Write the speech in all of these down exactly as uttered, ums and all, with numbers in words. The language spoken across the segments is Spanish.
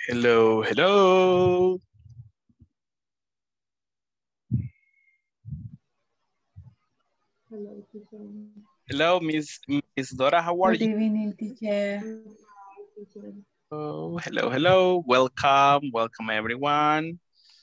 Hello, hello. Hello, teacher. Hello, Miss Miss Dora. How are Good you? evening, teacher. Teacher. Oh, hello, hello. Welcome, welcome everyone.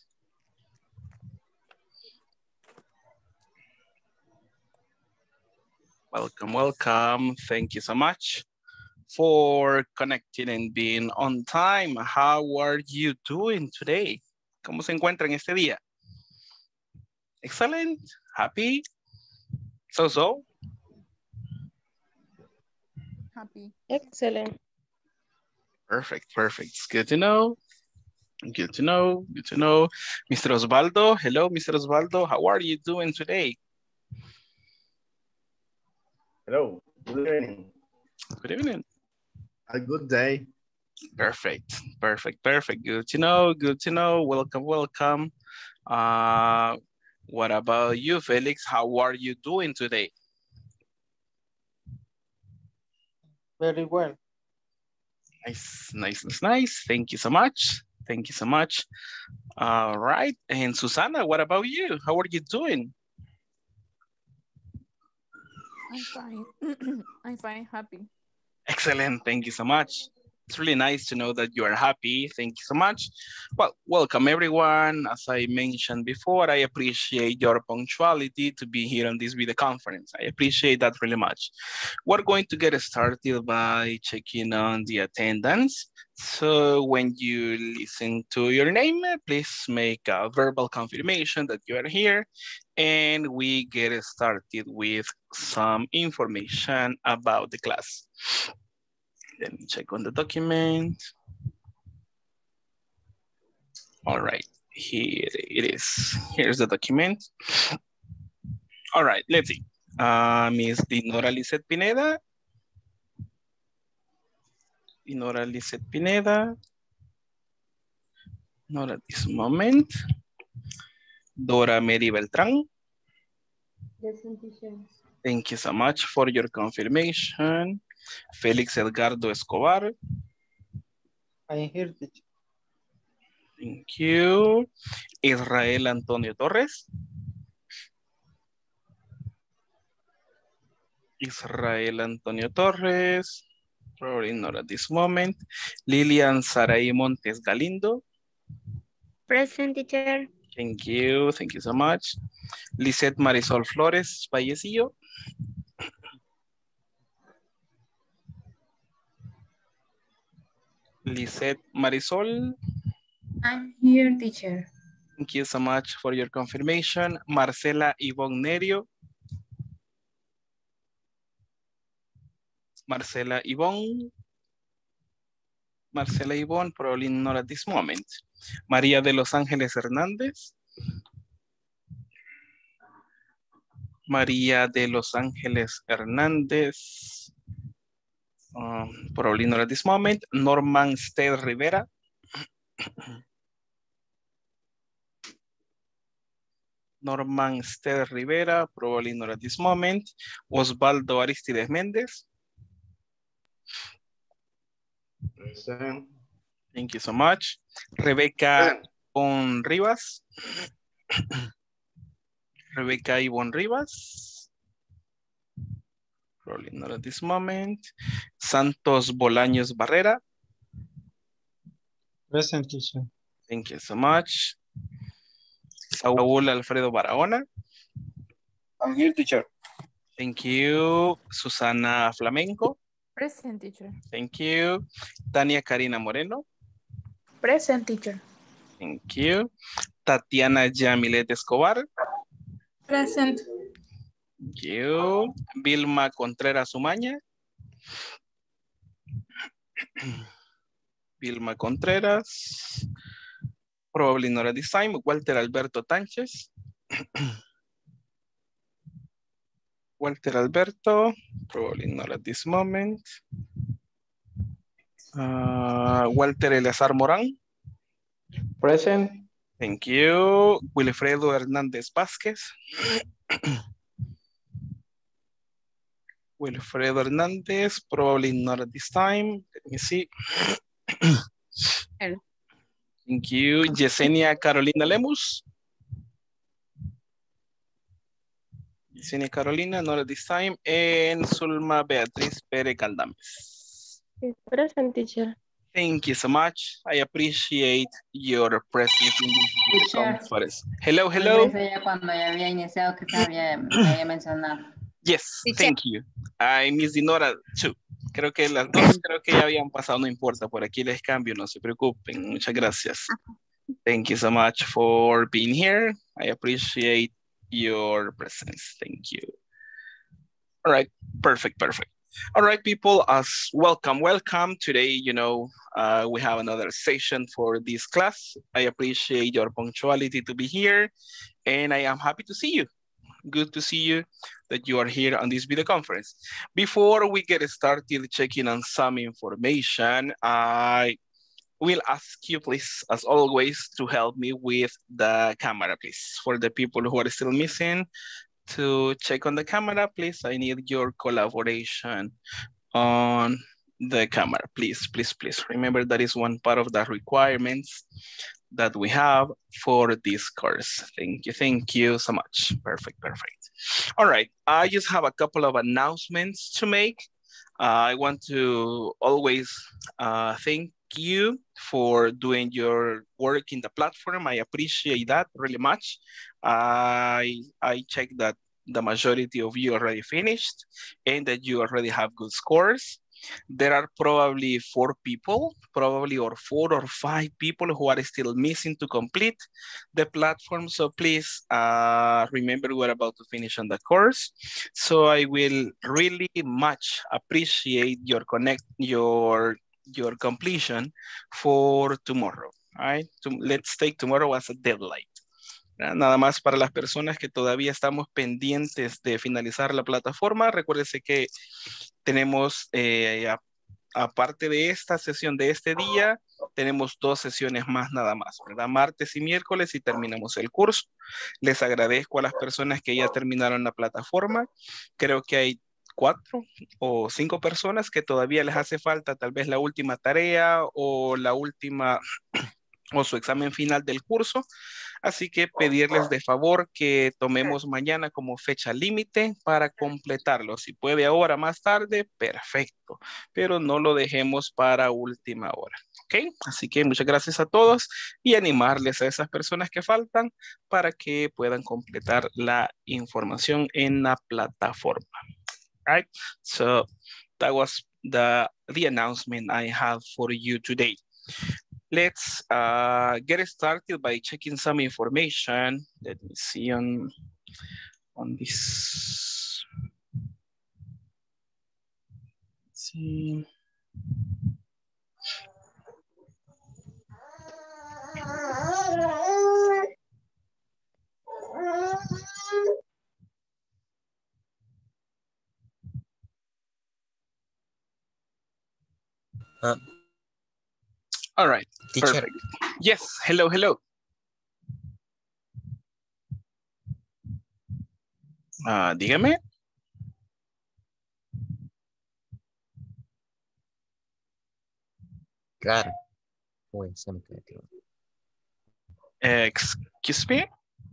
Welcome, welcome. Thank you so much for connecting and being on time. How are you doing today? ¿Cómo se encuentran este día? Excellent. Happy. So so. Happy. Excellent. Perfect, perfect. It's good to know. Good to know. Good to know. Mister Osvaldo. Hello, Mister Osvaldo. How are you doing today? Hello, good evening. Good evening. A good day. Perfect, perfect, perfect. Good to know, good to know. Welcome, welcome. Uh, what about you, Felix? How are you doing today? Very well. Nice, nice, nice, nice. Thank you so much. Thank you so much. All right. And Susana, what about you? How are you doing? I'm fine. I'm fine, happy. Excellent. Thank you so much. It's really nice to know that you are happy. Thank you so much. Well, welcome everyone. As I mentioned before, I appreciate your punctuality to be here on this video conference. I appreciate that really much. We're going to get started by checking on the attendance. So when you listen to your name, please make a verbal confirmation that you are here. And we get started with some information about the class. Let me check on the document. All right, here it is. Here's the document. All right, let's see. Uh, Miss Dinora Lizeth Pineda. Dinora Lizeth Pineda. Not at this moment. Dora Mary Beltran. Present, teacher. Thank you so much for your confirmation. Felix Edgardo Escobar. I am here, teacher. Thank you. Israel Antonio Torres. Israel Antonio Torres. Probably not at this moment. Lilian Saray Montes Galindo. Present, teacher. Thank you. Thank you so much. Lisette Marisol Flores Vallecillo. Lisette Marisol. I'm here, teacher. Thank you so much for your confirmation. Marcela Ivonne Nerio. Marcela Ivonne. Marcela Ivonne, probably not at this moment. María de Los Ángeles Hernández. María de Los Ángeles Hernández. Um, probably not at this moment. Norman Stead Rivera. Norman Stead Rivera, probably not at this moment. Osvaldo Aristides Méndez. Present. Thank you so much. Rebecca Ivonne Rivas. Rebecca Ivonne Rivas. Probably not at this moment. Santos Bolaños Barrera. Present, teacher. Thank you so much. Saúl Alfredo Barahona. I'm here, teacher. Thank you. Susana Flamenco. Present, teacher. Thank you. Tania Karina Moreno. Present, teacher. Thank you. Tatiana Yamilet Escobar. Present. Thank you. Vilma Contreras Umaña. Vilma Contreras. Probably not at this time. Walter Alberto Tánchez. Walter Alberto. Probably not at this moment. Uh, Walter Eleazar Morán. Present. Thank you. Wilfredo Hernández Vázquez. Wilfredo Hernández, probably not at this time. Let me see. Thank you. Yesenia Carolina Lemus. Yesenia Carolina, not at this time. And Zulma Beatriz Pere Caldames. Present, teacher. Thank you so much. I appreciate your presence in this video Teacher. conference. Hello, Tal hello. vez ella cuando ya había iniciado que se había, me había mencionado. Yes, Teacher. thank you. I miss Dinora too. Creo que las dos, creo que ya habían pasado, no importa. Por aquí les cambio, no se preocupen. Muchas gracias. Thank you so much for being here. I appreciate your presence. Thank you. All right, perfect, perfect. All right, people, as welcome, welcome. Today, you know, uh, we have another session for this class. I appreciate your punctuality to be here, and I am happy to see you. Good to see you, that you are here on this video conference. Before we get started checking on some information, I will ask you, please, as always, to help me with the camera, please. For the people who are still missing, to check on the camera, please. I need your collaboration on the camera, please, please, please. Remember that is one part of the requirements that we have for this course. Thank you, thank you so much. Perfect, perfect. All right, I just have a couple of announcements to make. Uh, I want to always uh, thank you for doing your work in the platform. I appreciate that really much. I, I checked that the majority of you already finished and that you already have good scores. There are probably four people, probably or four or five people who are still missing to complete the platform. So please uh, remember we're about to finish on the course. So I will really much appreciate your connect, your, your completion for tomorrow. All right, let's take tomorrow as a deadline. Nada más para las personas que todavía estamos pendientes de finalizar la plataforma. Recuérdese que tenemos, eh, a, aparte de esta sesión de este día, tenemos dos sesiones más nada más, ¿verdad? Martes y miércoles y terminamos el curso. Les agradezco a las personas que ya terminaron la plataforma. Creo que hay cuatro o cinco personas que todavía les hace falta tal vez la última tarea o la última o su examen final del curso. Así que pedirles de favor que tomemos mañana como fecha límite para completarlo. Si puede ahora más tarde, perfecto. Pero no lo dejemos para última hora. ¿Ok? Así que muchas gracias a todos y animarles a esas personas que faltan para que puedan completar la información en la plataforma. All right? So that was the, the announcement I have for you today. Let's uh, get started by checking some information. Let me see on, on this. Let's see. Uh, All right, teacher. perfect. Yes, hello, hello. Uh, dígame. Claro. Uy, se me quedó. Uh, excuse me.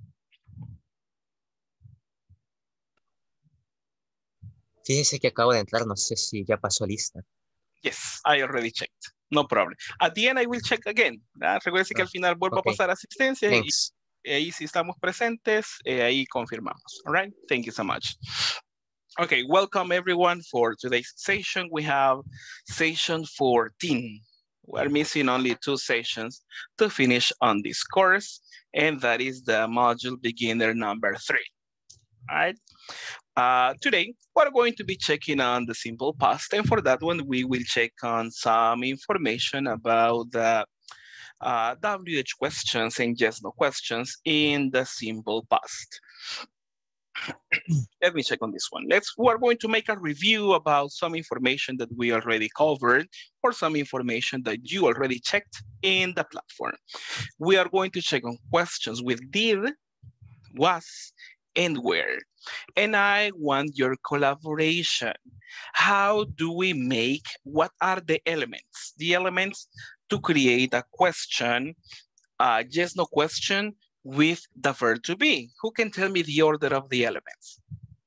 Fíjese que acabo de entrar, no sé si ya pasó lista. Yes, I already checked. No problem. At the end, I will check again. ¿verdad? Recuerde que al final vuelvo okay. a pasar asistencia Thanks. y ahí si estamos presentes, eh, ahí confirmamos. All right, thank you so much. Okay, welcome everyone for today's session. We have session fourteen. We're missing only two sessions to finish on this course, and that is the module beginner number three. All right. Uh, today, we're going to be checking on the simple past, and for that one, we will check on some information about the uh, W H questions and yes, no questions in the simple past. Let me check on this one. Let's, we're going to make a review about some information that we already covered or some information that you already checked in the platform. We are going to check on questions with did, was, and where. And I want your collaboration. How do we make, what are the elements? The elements to create a question, uh, yes, no question with the verb to be. Who can tell me the order of the elements?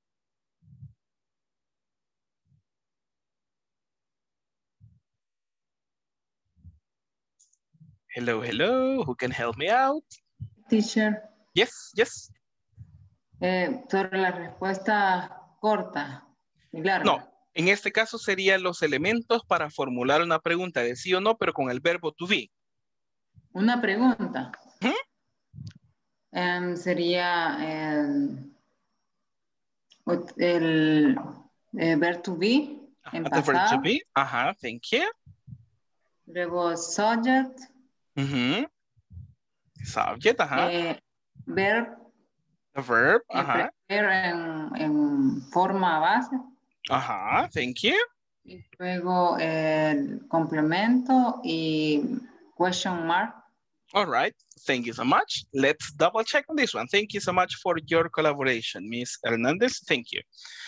Hello, hello, who can help me out? Teacher, Yes, yes. eh, sobre la respuesta corta y larga. No, en este caso serían los elementos para formular una pregunta de sí o no, pero con el verbo to be. Una pregunta. ¿Mm? Em, sería em, el, el verb to be en The verb to pasado. be. Ajá, thank you. Luego subject. Uh-huh. Subject, ajá. Eh, verb. The verb, eh, ajá. En, en forma base. Ajá, thank you. Y luego el complemento y question mark. All right, thank you so much. Let's double check on this one. Thank you so much for your collaboration, Miss Hernandez. Thank you.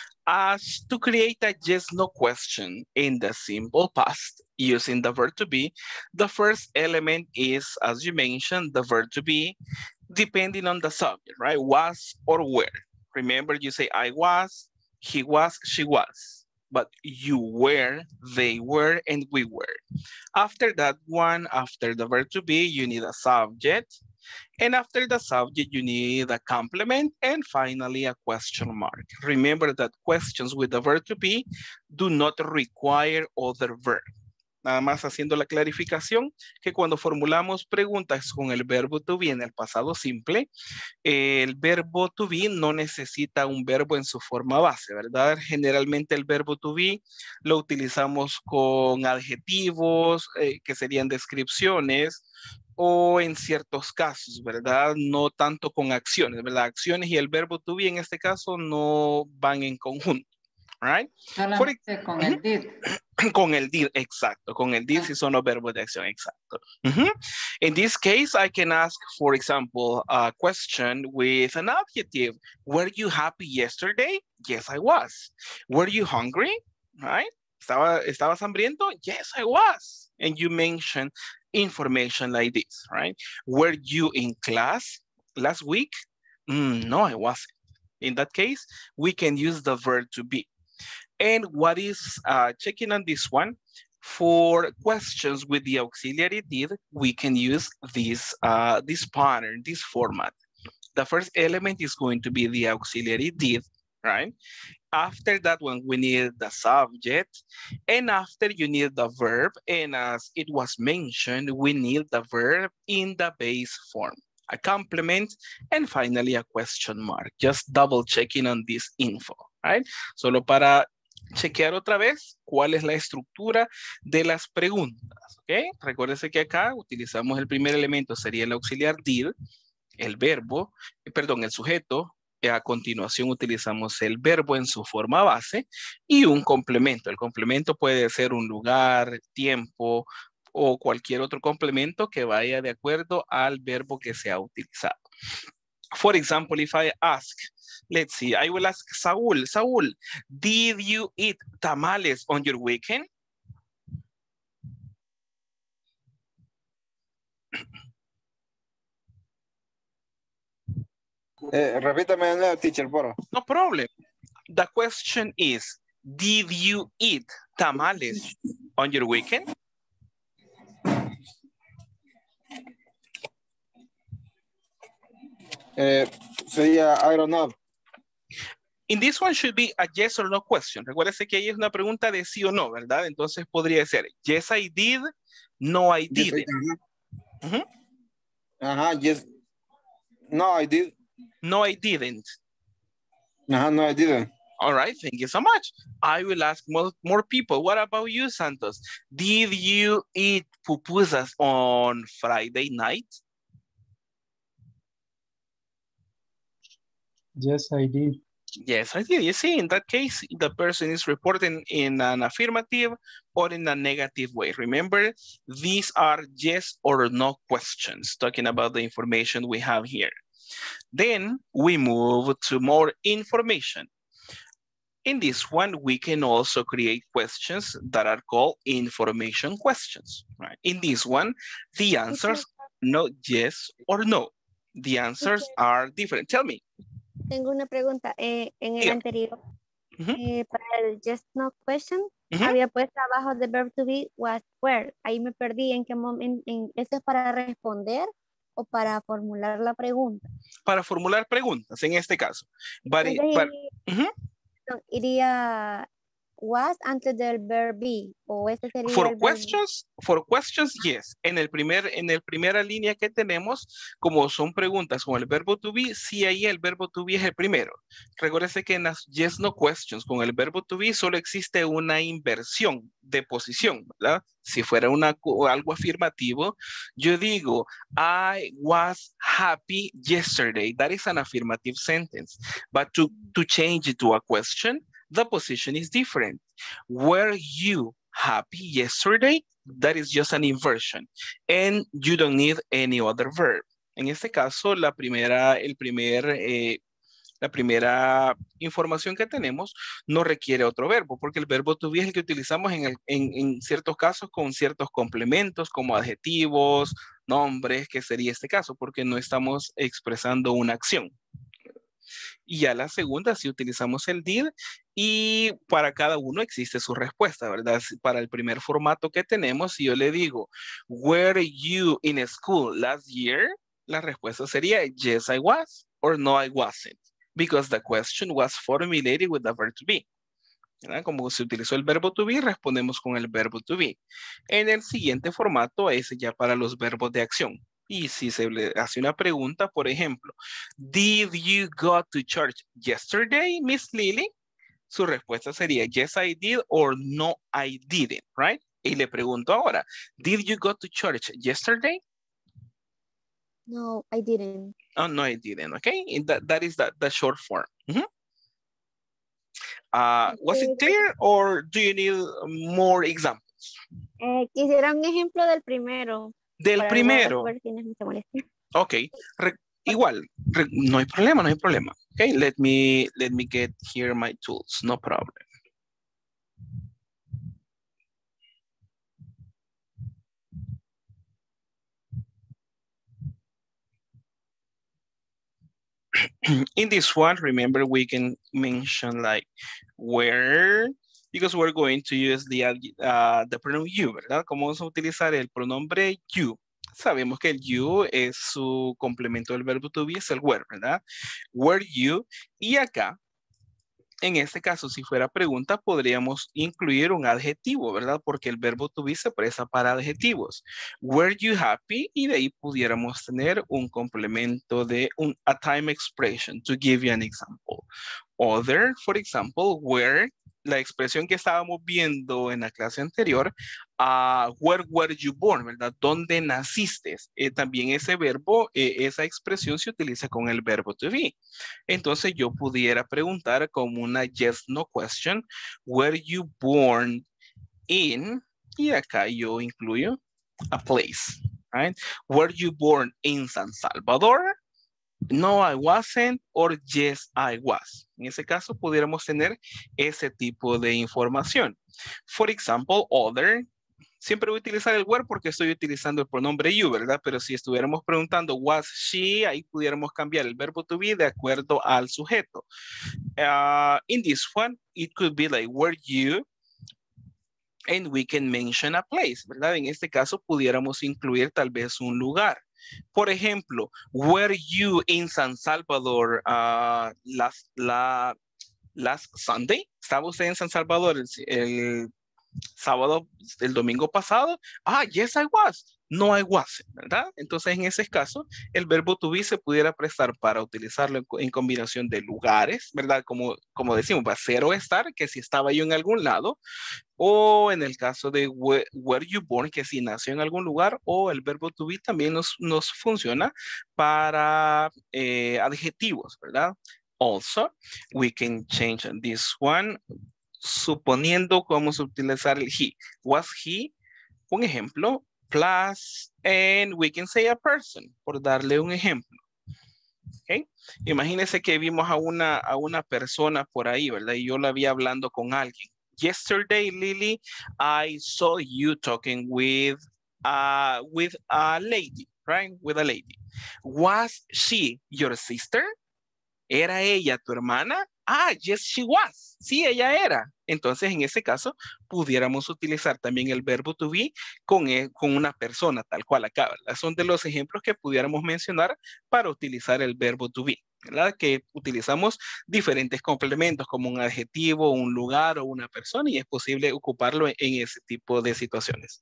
As to create a yes, no question in the simple past using the verb to be, the first element is, as you mentioned, the verb to be, depending on the subject, right? Was or were. Remember, you say I was, he was, she was. But you were, they were, and we were. After that one, after the verb to be, you need a subject. And after the subject, you need a complement. And finally, a question mark. Remember that questions with the verb to be do not require other verb. Nada más haciendo la clarificación que cuando formulamos preguntas con el verbo to be en el pasado simple, el verbo to be no necesita un verbo en su forma base, ¿verdad? Generalmente el verbo to be lo utilizamos con adjetivos, eh, que serían descripciones, o en ciertos casos, ¿verdad? No tanto con acciones, ¿verdad? Acciones y el verbo to be en este caso no van en conjunto, right? Solamente con el did. Con el did, exacto. Con el did si son los verbos de acción, exacto. Uh-huh. In this case, I can ask, for example, a question with an adjective. Were you happy yesterday? Yes, I was. Were you hungry? Right? ¿Estaba, ¿Estabas hambriento? Yes, I was. And you mention information like this, right? Were you in class last week? Mm, no, I wasn't. In that case, we can use the verb to be. And what is uh, checking on this one, for questions with the auxiliary did, we can use this, uh, this pattern, this format. The first element is going to be the auxiliary did, right? After that one, we need the subject. And after you need the verb. And as it was mentioned, we need the verb in the base form, a complement, and finally a question mark. Just double checking on this info, right? Solo para chequear otra vez cuál es la estructura de las preguntas, ¿ok? Recuérdense que acá utilizamos el primer elemento, sería el auxiliar did, el verbo, perdón, el sujeto. A continuación utilizamos el verbo en su forma base y un complemento. El complemento puede ser un lugar, tiempo o cualquier otro complemento que vaya de acuerdo al verbo que se ha utilizado. For example, if I ask, let's see, I will ask Saúl, Saúl, did you eat tamales on your weekend? Eh, repítame, no, teacher, por favor. No problem. The question is, did you eat tamales on your weekend? Eh, sería, I don't know. In this one should be a yes or no question. Recuérdese que ahí es una pregunta de sí o no, ¿verdad? Entonces podría ser, yes I did, no I didn't. Yes, I, uh-huh. Uh-huh. Ajá, yes. No, I did. No, I didn't. Ajá, no, I didn't. All right, thank you so much. I will ask more, more people. What about you, Santos? Did you eat pupusas on Friday night? Yes, I did. Yes, I did. You see, in that case, the person is reporting in an affirmative or in a negative way. Remember, these are yes or no questions, talking about the information we have here. Then we move to more information. In this one, we can also create questions that are called information questions. Right? In this one, the answers no yes or no. The answers are different. Tell me. Tengo una pregunta. Eh, en el Dígame. anterior, Ujú. eh, para el just no question, Ujú. había puesto abajo de verb to be was where. Ahí me perdí en qué momento. ¿Eso es para responder o para formular la pregunta? Para formular preguntas, en este caso. But it- Entonces, but- iría, ujú. no, iría was antes del verb be, o ese sería For el verb. questions, for questions, yes. En el primer, en el primera línea que tenemos, como son preguntas con el verbo to be, sí, ahí el verbo to be es el primero. Recuérdese que en las yes, no questions con el verbo to be solo existe una inversión de posición, ¿verdad? Si fuera una, co- algo afirmativo, yo digo, I was happy yesterday. That is an affirmative sentence. But to, to change it to a question, the position is different. Were you happy yesterday? That is just an inversion. And you don't need any other verb. En este caso, la primera, el primer, eh, la primera información que tenemos no requiere otro verbo, porque el verbo to be es el que utilizamos en, el- en, en ciertos casos con ciertos complementos, como adjetivos, nombres, que sería este caso, porque no estamos expresando una acción. Y ya la segunda, si utilizamos el did, y para cada uno existe su respuesta, ¿verdad? Si para el primer formato que tenemos, si yo le digo, were you in school last year? La respuesta sería, yes, I was, or no, I wasn't, because the question was formulated with the verb to be. ¿Verdad? Como se utilizó el verbo to be, respondemos con el verbo to be. En el siguiente formato es ya para los verbos de acción. Y si se le hace una pregunta, por ejemplo, did you go to church yesterday, Miss Lily? Su respuesta sería yes, I did, or no, I didn't, right? Y le pregunto ahora, did you go to church yesterday? No, I didn't. Oh, no, I didn't, okay? And that, that is the, the short form. Mhm. Uh, was it clear, or do you need more examples? Eh, quisiera un ejemplo del primero. Del para primero. luego ver si no se molesta. Ok, Re- igual, re- no hay problema, no hay problema. Okay, let me, let me get here my tools, no problem. In this one, remember we can mention like where, because we're going to use the, uh, the pronoun you, ¿verdad? ¿Cómo vamos a utilizar el pronombre you? Sabemos que el you es su complemento del verbo to be, es el where, ¿verdad? Were you, y acá, en este caso, si fuera pregunta, podríamos incluir un adjetivo, ¿verdad? Porque el verbo to be se presta para adjetivos. Were you happy? Y de ahí pudiéramos tener un complemento de un a time expression, to give you an example. Other, for example, where, la expresión que estábamos viendo en la clase anterior, uh, where were you born, ¿verdad? ¿Dónde naciste? Eh, también ese verbo, eh, esa expresión se utiliza con el verbo to be. Entonces yo pudiera preguntar como una yes, no question, were you born in, y acá yo incluyo a place, right? Were you born in San Salvador? No, I wasn't, or yes, I was. En ese caso, pudiéramos tener ese tipo de información. For example, other, siempre voy a utilizar el where porque estoy utilizando el pronombre you, ¿verdad? Pero si estuviéramos preguntando was she, ahí pudiéramos cambiar el verbo to be de acuerdo al sujeto. Uh, in this one, it could be like, were you? And we can mention a place, ¿verdad? En este caso, pudiéramos incluir tal vez un lugar. Por ejemplo, were you in San Salvador uh, last, la, last Sunday? ¿Estaba usted en San Salvador el, el sábado, el domingo pasado? Ah, yes, I was. No, I wasn't, ¿verdad? Entonces, en ese caso, el verbo to be se pudiera prestar para utilizarlo en, en combinación de lugares, ¿verdad? Como, como decimos, va a ser o estar, que si estaba yo en algún lado, o en el caso de were, were you born, que si nació en algún lugar, o el verbo to be también nos, nos funciona para eh, adjetivos, ¿verdad? Also, we can change this one suponiendo que vamos a utilizar el he. Was he, un ejemplo, plus, and we can say a person, por darle un ejemplo. ¿ok? Imagínense que vimos a una, a una persona por ahí, ¿verdad? Y yo la vi hablando con alguien. Yesterday, Lily, I saw you talking with, uh, with a lady, right? With a lady. Was she your sister? ¿Era ella tu hermana? Ah, yes, she was. Sí, ella era. Entonces, en ese caso, pudiéramos utilizar también el verbo to be con, eh, con una persona, tal cual acá, ¿verdad? Son de los ejemplos que pudiéramos mencionar para utilizar el verbo to be, ¿verdad? Que utilizamos diferentes complementos como un adjetivo, un lugar o una persona y es posible ocuparlo en, en ese tipo de situaciones.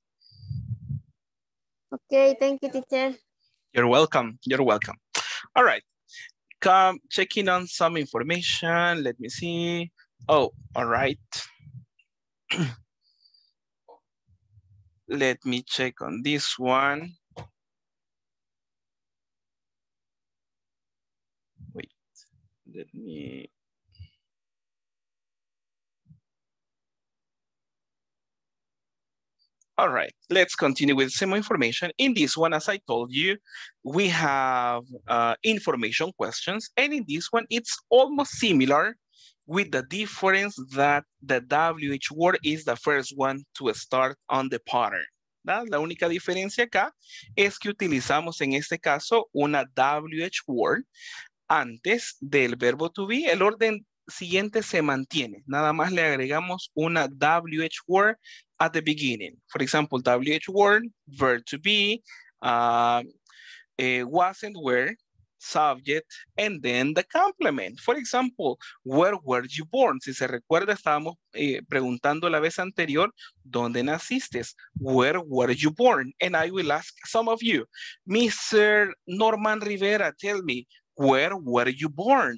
Okay, thank you, teacher. You're welcome. You're welcome. All right. Come checking on some information. Let me see. Oh, all right. Let me check on this one. Wait, let me. All right, let's continue with some information. In this one, as I told you, we have uh, information questions. And in this one, it's almost similar with the difference that the W H word is the first one to start on the pattern. ¿Verdad? La única diferencia acá es que utilizamos en este caso una W H word antes del verbo to be. El orden siguiente se mantiene. Nada más le agregamos una W H word at the beginning. For example, W H word, verb to be, uh, uh, wasn't, were, subject, and then the complement. For example, where were you born? Si se recuerda, estábamos eh, preguntando la vez anterior, ¿dónde naciste? Where were you born? And I will ask some of you, Mister Norman Rivera, tell me, where were you born?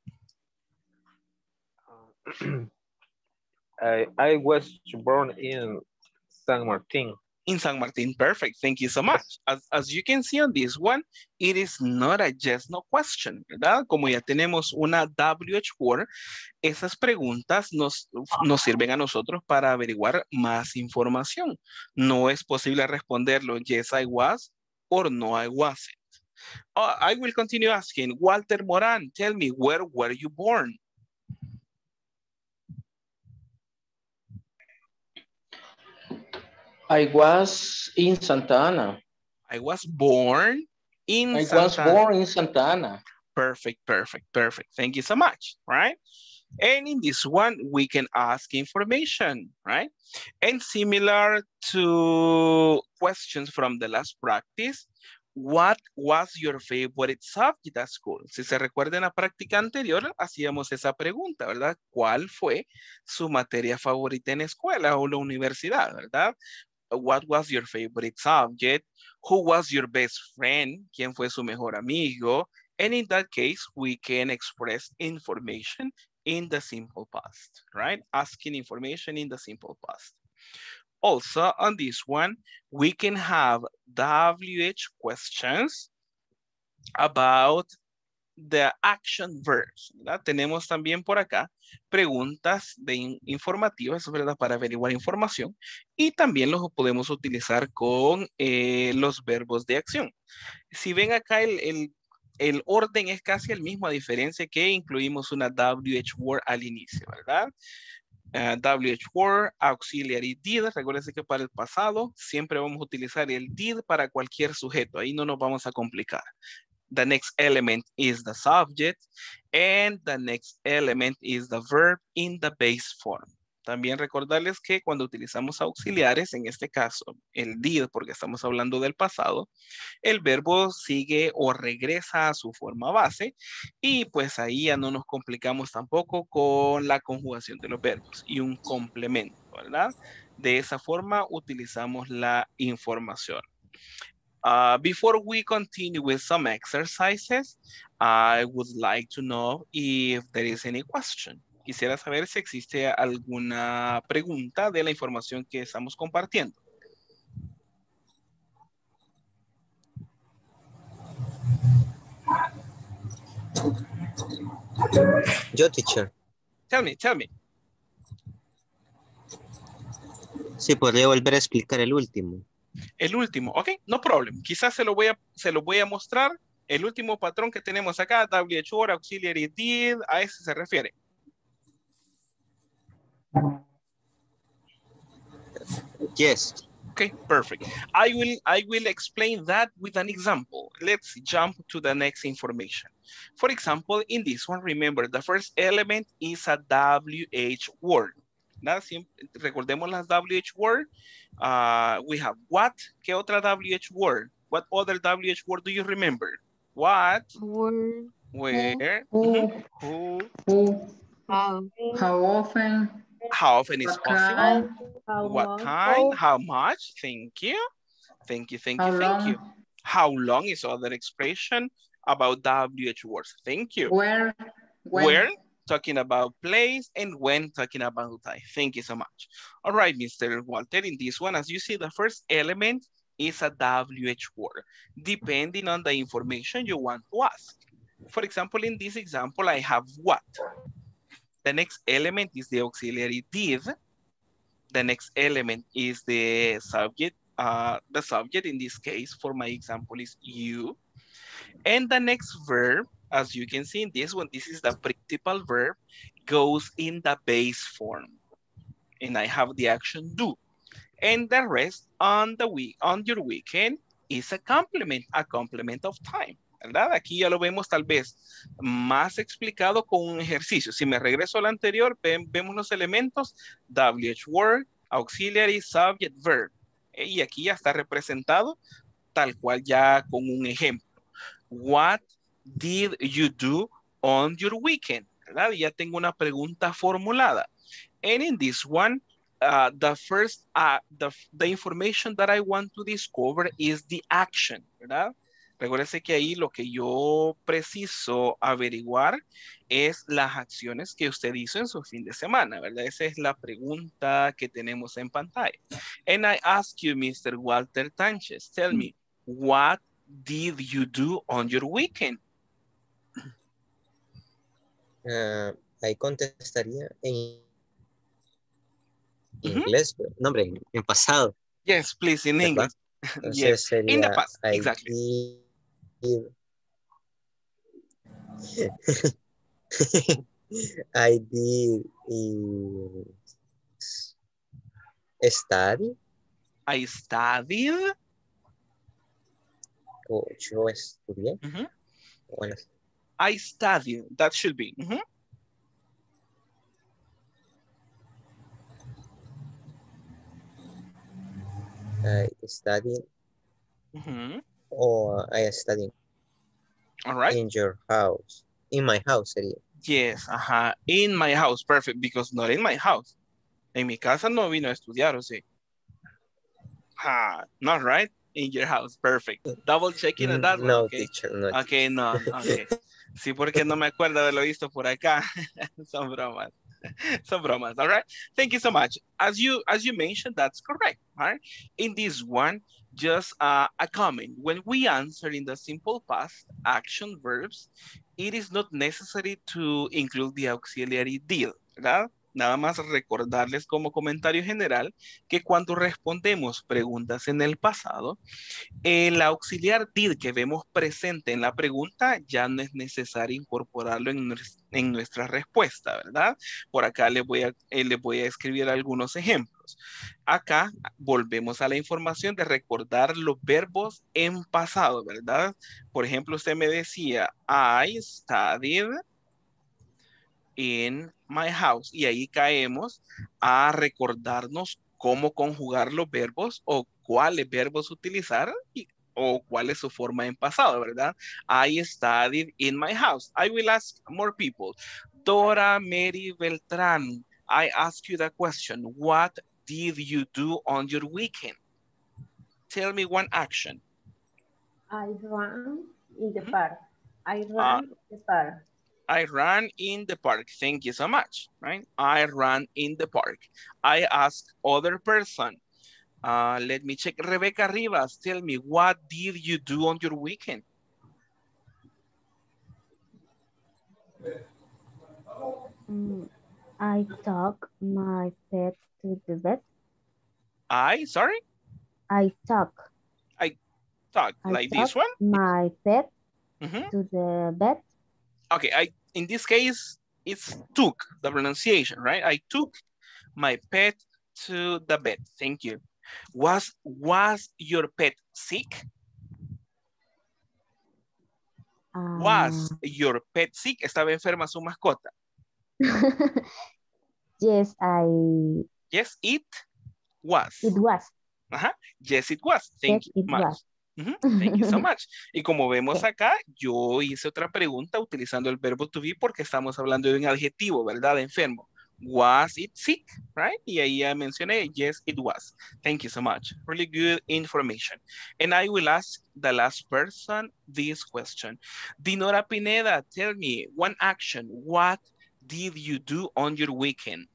I, I was born in San Martin. In San Martin, perfect. Thank you so much. As, as you can see on this one, it is not a yes, no question, ¿verdad? Como ya tenemos una W H word, esas preguntas nos, nos sirven a nosotros para averiguar más información. No es posible responderlo yes, I was, or no, I wasn't. Oh, I will continue asking, Walter Moran, tell me, where were you born? I was in Santa Ana. I was born in I Santa was born in Santa Ana. Perfect, perfect, perfect. Thank you so much, right? And in this one, we can ask information, right? And similar to questions from the last practice, what was your favorite subject at school? Si se recuerda en la práctica anterior, hacíamos esa pregunta, ¿verdad? ¿Cuál fue su materia favorita en escuela o la universidad, verdad? What was your favorite subject? Who was your best friend? ¿Quién fue su mejor amigo? And in that case, we can express information in the simple past, right? Asking information in the simple past. Also, on this one, we can have W H questions about the action verbs, ¿verdad? Tenemos también por acá preguntas de in informativas, ¿verdad? Para averiguar información y también los podemos utilizar con eh, los verbos de acción. Si ven acá el, el, el orden es casi el mismo, a diferencia que incluimos una W H word al inicio, ¿verdad? Uh, W H word, auxiliary did. Recuérdense que para el pasado siempre vamos a utilizar el did para cualquier sujeto. Ahí no nos vamos a complicar. The next element is the subject and the next element is the verb in the base form. También recordarles que cuando utilizamos auxiliares, en este caso el did, porque estamos hablando del pasado, el verbo sigue o regresa a su forma base y pues ahí ya no nos complicamos tampoco con la conjugación de los verbos y un complemento, ¿verdad? De esa forma utilizamos la información. Uh, before we continue with some exercises, I would like to know if there is any question. Quisiera saber si existe alguna pregunta de la información que estamos compartiendo. Yo, teacher. Tell me, tell me. Sí, podría volver a explicar el último. El último, ok, no problem. Quizás se lo voy a, se lo voy a mostrar El último patrón que tenemos acá, W H word, auxiliary did, a ese se refiere. Yes. Okay, perfect. I will, I will explain that with an example. Let's jump to the next information. For example, in this one, remember the first element is a W H word. ¿Verdad? Siempre, recordemos las W H word. Uh, we have what? ¿Qué otra W H word? What other W H word do you remember? What? Where? Where? Who, Mhm. Who? who, How? how often, How often is what possible? kind, How What much? kind? How much? Thank you. Thank you, thank how you, thank you. long, How long is other expression about W H words. Thank you. where, when. Where, talking about place, and when, talking about time. Thank you so much. All right, Mister Walter, in this one, as you see, the first element is a W H word, depending on the information you want to ask. For example, in this example, I have what? The next element is the auxiliary did. The next element is the subject. Uh, the subject in this case, for my example, is you. And the next verb, as you can see in this one, this is the principal verb, goes in the base form. And I have the action do. And the rest on the week, on your weekend is a complement, a complement of time. ¿Verdad? Aquí ya lo vemos tal vez más explicado con un ejercicio. Si me regreso al anterior, ven, vemos los elementos W H word, auxiliary, subject, verb. Y aquí ya está representado tal cual ya con un ejemplo. What did you do on your weekend? ¿Verdad? Ya tengo una pregunta formulada. And in this one, uh, the first, uh, the, the information that I want to discover is the action, ¿verdad? Recuérdese que ahí lo que yo preciso averiguar es las acciones que usted hizo en su fin de semana, ¿verdad? Esa es la pregunta que tenemos en pantalla. And I ask you, Mister Walter Tánchez, tell me, what did you do on your weekend? Uh, ahí contestaría en Uh-huh. inglés, no hombre, en, en pasado. Yes, please, in ¿verdad? English. Entonces Yes, sería in the past, I exactly. did I did um, study. I studied. O yo estudié. Uh-huh. Bueno. I studied. That should be. Uh-huh. I studied. Uh-huh. Or I studied. All right. In your house. In my house sería. Yes, ajá. In my house, perfect, because not in my house. En mi casa no vino a estudiar, ¿o sí? Ah, not right? In your house, perfect. Double checking on that one, No, okay. teacher, no. Okay, no, okay. Sí, porque no me acuerdo de haberlo visto por acá. Son bromas. Son bromas, all right? Thank you so much. As you as you mentioned, that's correct, all right? In this one, just uh, a comment. When we answer in the simple past action verbs, it is not necessary to include the auxiliary did, ¿verdad? Nada más recordarles como comentario general que cuando respondemos preguntas en el pasado, el auxiliar did que vemos presente en la pregunta ya no es necesario incorporarlo en, en nuestra respuesta, ¿verdad? Por acá les voy, a, eh, les voy a escribir algunos ejemplos. Acá volvemos a la información de recordar los verbos en pasado, ¿verdad? Por ejemplo, usted me decía, I studied in my house. Y ahí caemos a recordarnos cómo conjugar los verbos o cuáles verbos utilizar y, o cuál es su forma en pasado, ¿verdad? I studied in my house. I will ask more people. Dora Mary Beltrán, I ask you the question, what did you do on your weekend? Tell me one action. I ran in the Mm-hmm. park. I ran Uh, in the park. I ran in the park. Thank you so much, right? I ran in the park. I asked other person. Uh, let me check. Rebecca Rivas, tell me, what did you do on your weekend? Mm, I took my pet to the vet. I, sorry? I took. I took, I like took this one? my pet Mhm. to the bed. Okay, I in this case, it's took, the pronunciation, right? I took my pet to the bed. Thank you. Was, was your pet sick? Was Ah, your pet sick? ¿Estaba enferma su mascota? yes, I, Yes, it was. it was. Ajá. Yes, it was. Thank Yes, you it much. was. Ujú, thank you so much. Y como vemos Okay. acá, yo hice otra pregunta utilizando el verbo to be porque estamos hablando de un adjetivo, ¿verdad? Enfermo. Was it sick, right? Y ahí ya mencioné, yes, it was. Thank you so much. Really good information. And I will ask the last person this question. Dinora Pineda, tell me one action. What did you do on your weekend?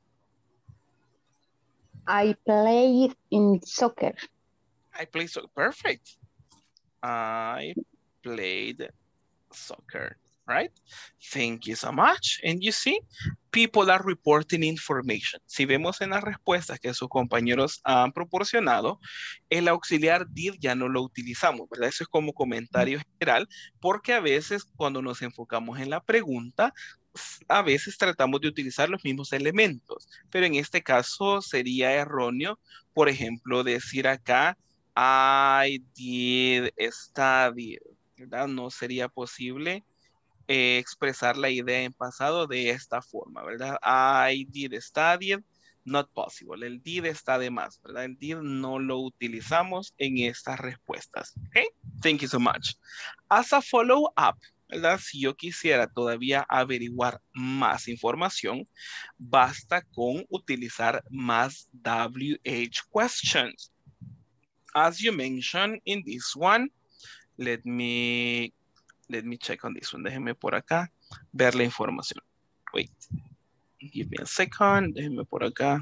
I played in soccer. I played so perfect. I played soccer, right? Thank you so much. And you see, people are reporting information. Si vemos en las respuestas que sus compañeros han proporcionado, el auxiliar did ya no lo utilizamos, ¿verdad? Eso es como comentario general, porque a veces cuando nos enfocamos en la pregunta, a veces tratamos de utilizar los mismos elementos, pero en este caso sería erróneo, por ejemplo, decir acá, I did study, ¿verdad? No sería posible eh, expresar la idea en pasado de esta forma, ¿verdad? I did study, not possible. El did está de más, ¿verdad? El did no lo utilizamos en estas respuestas, ¿ok? Thank you so much. As a follow-up, ¿verdad? Si yo quisiera todavía averiguar más información, basta con utilizar más W H questions. As you mentioned in this one, let me, let me check on this one. Déjenme por acá ver la información. Wait, give me a second. Déjenme por acá.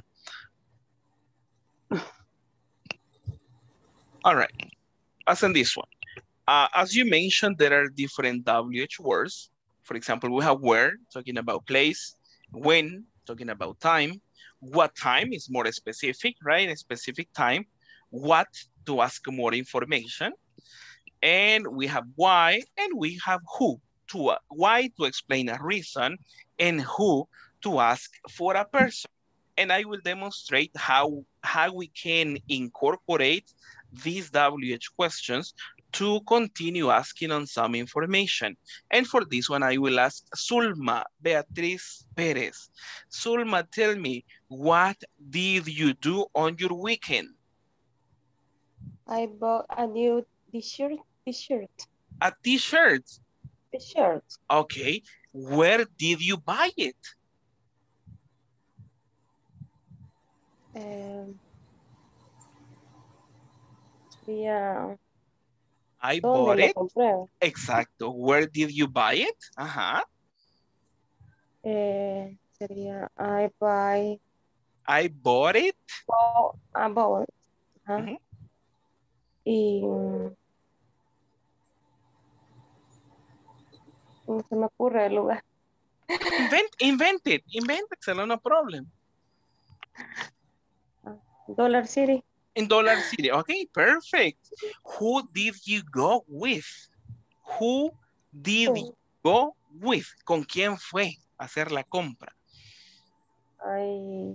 All right, as in this one. Uh, as you mentioned, there are different W H words. For example, we have where, talking about place, when, talking about time, what time is more specific, right? A specific time, what, to ask more information, and we have why, and we have who, to uh, why to explain a reason, and who to ask for a person. And I will demonstrate how, how we can incorporate these W H questions to continue asking on some information. And for this one, I will ask Zulma Beatriz Perez. Zulma, tell me, what did you do on your weekend? I bought a new t-shirt. T-shirt. A t-shirt. T-shirt. Okay. Where did you buy it? Um, yeah. I bought lo it. compré? Exacto. Where did you buy it? Ajá. Eh, sería I buy. I bought it. Oh, I bought. Ajá. Uh-huh. Y no se me ocurre el lugar. Invent, invent it. Invent it. No problem. Dollar City. In Dollar City. Okay, perfect. Who did you go with? Who did Oh. you go with? ¿Con quién fue a hacer la compra? I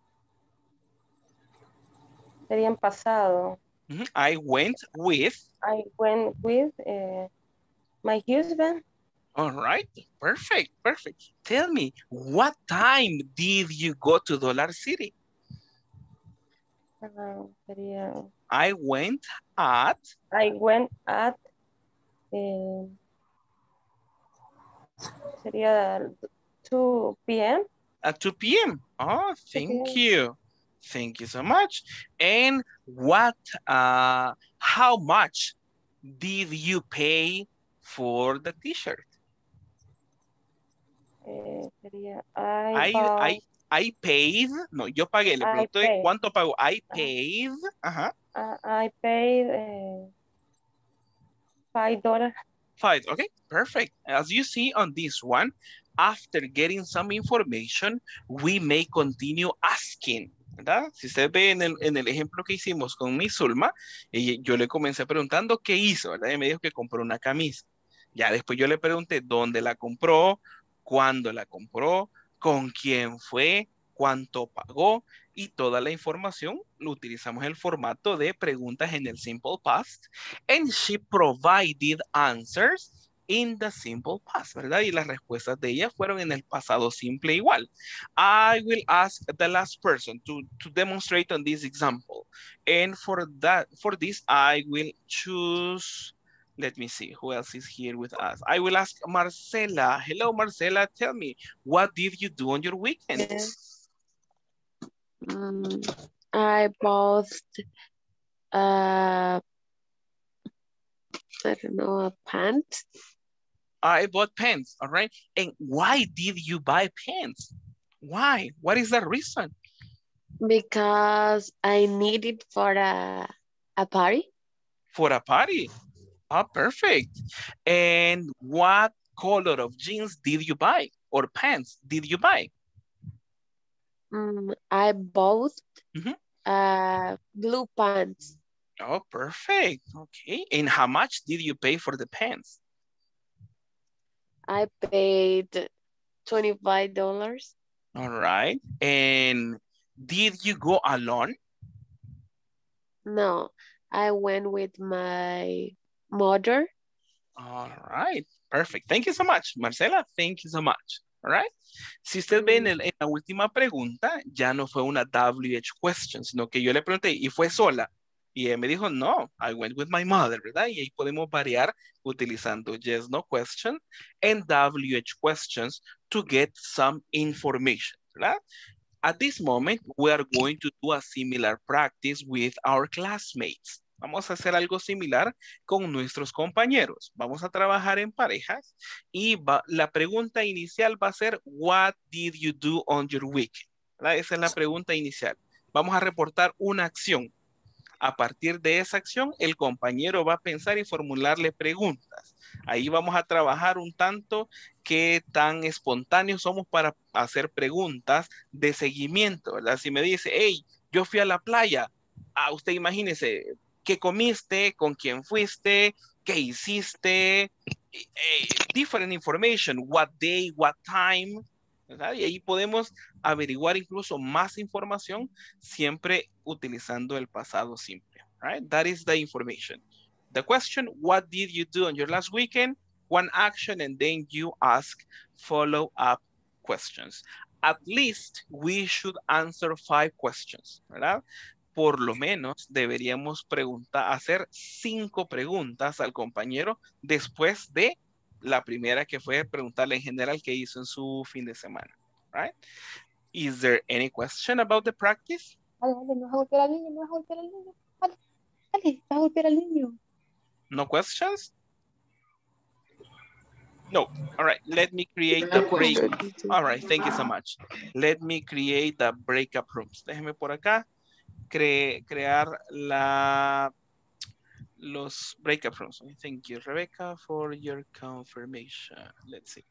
sería en pasado. Mm-hmm. I went with. I went with uh, my husband. All right, perfect, perfect. Tell me, what time did you go to Dollar City? Uh, sería, I went at. I went at. Uh, sería two P M At two P M Oh, thank two P M you. Thank you so much. And what, uh, how much did you pay for the t-shirt? Eh, sería I, I, bought, I, I paid, no, yo pagué, le I pregunté paid. cuánto pagó. I paid, ajá. Uh, I paid uh, five dollars. Five, okay, perfect. As you see on this one, after getting some information, we may continue asking, ¿verdad? Si usted ve en el, en el ejemplo que hicimos con mi Zulma, ella, yo le comencé preguntando qué hizo, ¿verdad? Y me dijo que compró una camisa. Ya después yo le pregunté dónde la compró, cuándo la compró, con quién fue, cuánto pagó y toda la información. Lo utilizamos el formato de preguntas en el simple past. And she provided answers in the simple past, ¿verdad? Y las respuestas de ella fueron en el pasado simple igual. I will ask the last person to, to demonstrate on this example. And for that, for this, I will choose, let me see, who else is here with us? I will ask Marcela. Hello, Marcela, tell me, what did you do on your weekend? Yes. Um, I bought, uh, I don't know, a pants. I bought pants, all right? And why did you buy pants? Why? What is the reason? Because I need it for a, a party. For a party? Oh, perfect. And what color of jeans did you buy? Or pants did you buy? Um, I bought Mm-hmm. uh, blue pants. Oh, perfect. Okay. And how much did you pay for the pants? I paid twenty-five dollars. All right. And did you go alone? No, I went with my mother. All right. Perfect. Thank you so much, Marcela. Thank you so much. All right. Si usted ve en, el, en la última pregunta, ya no fue una W H question, sino que yo le pregunté, ¿y fue sola? Y él me dijo, no, I went with my mother, ¿verdad? Y ahí podemos variar utilizando yes, no question and W H questions to get some information, ¿verdad? At this moment, we are going to do a similar practice with our classmates. Vamos a hacer algo similar con nuestros compañeros. Vamos a trabajar en parejas y va, la pregunta inicial va a ser, what did you do on your weekend? ¿Verdad? Esa es la pregunta inicial. Vamos a reportar una acción. A partir de esa acción, el compañero va a pensar y formularle preguntas. Ahí vamos a trabajar un tanto qué tan espontáneos somos para hacer preguntas de seguimiento, ¿verdad? Si me dice, hey, yo fui a la playa, ah, usted imagínese, ¿qué comiste? ¿Con quién fuiste? ¿Qué hiciste? Eh, different information, what day, what time, ¿verdad? Y ahí podemos averiguar incluso más información siempre utilizando el pasado simple. Right? That is the information. The question, what did you do on your last weekend? One action and then you ask follow-up questions. At least we should answer five questions, ¿verdad? Por lo menos deberíamos preguntar, hacer cinco preguntas al compañero después de la primera que fue preguntarle en general qué hizo en su fin de semana. Right? Is there any question about the practice? Dale, dale, no vas a golpear al niño, no vas a golpear al niño. Dale, dale, vas a golpear al niño. No questions? No. All right, let me create the break. All right, thank you so much. Let me create the breakup rooms. Déjeme por acá cre crear la los breakup rooms. Thank you, Rebecca, for your confirmation. Let's see.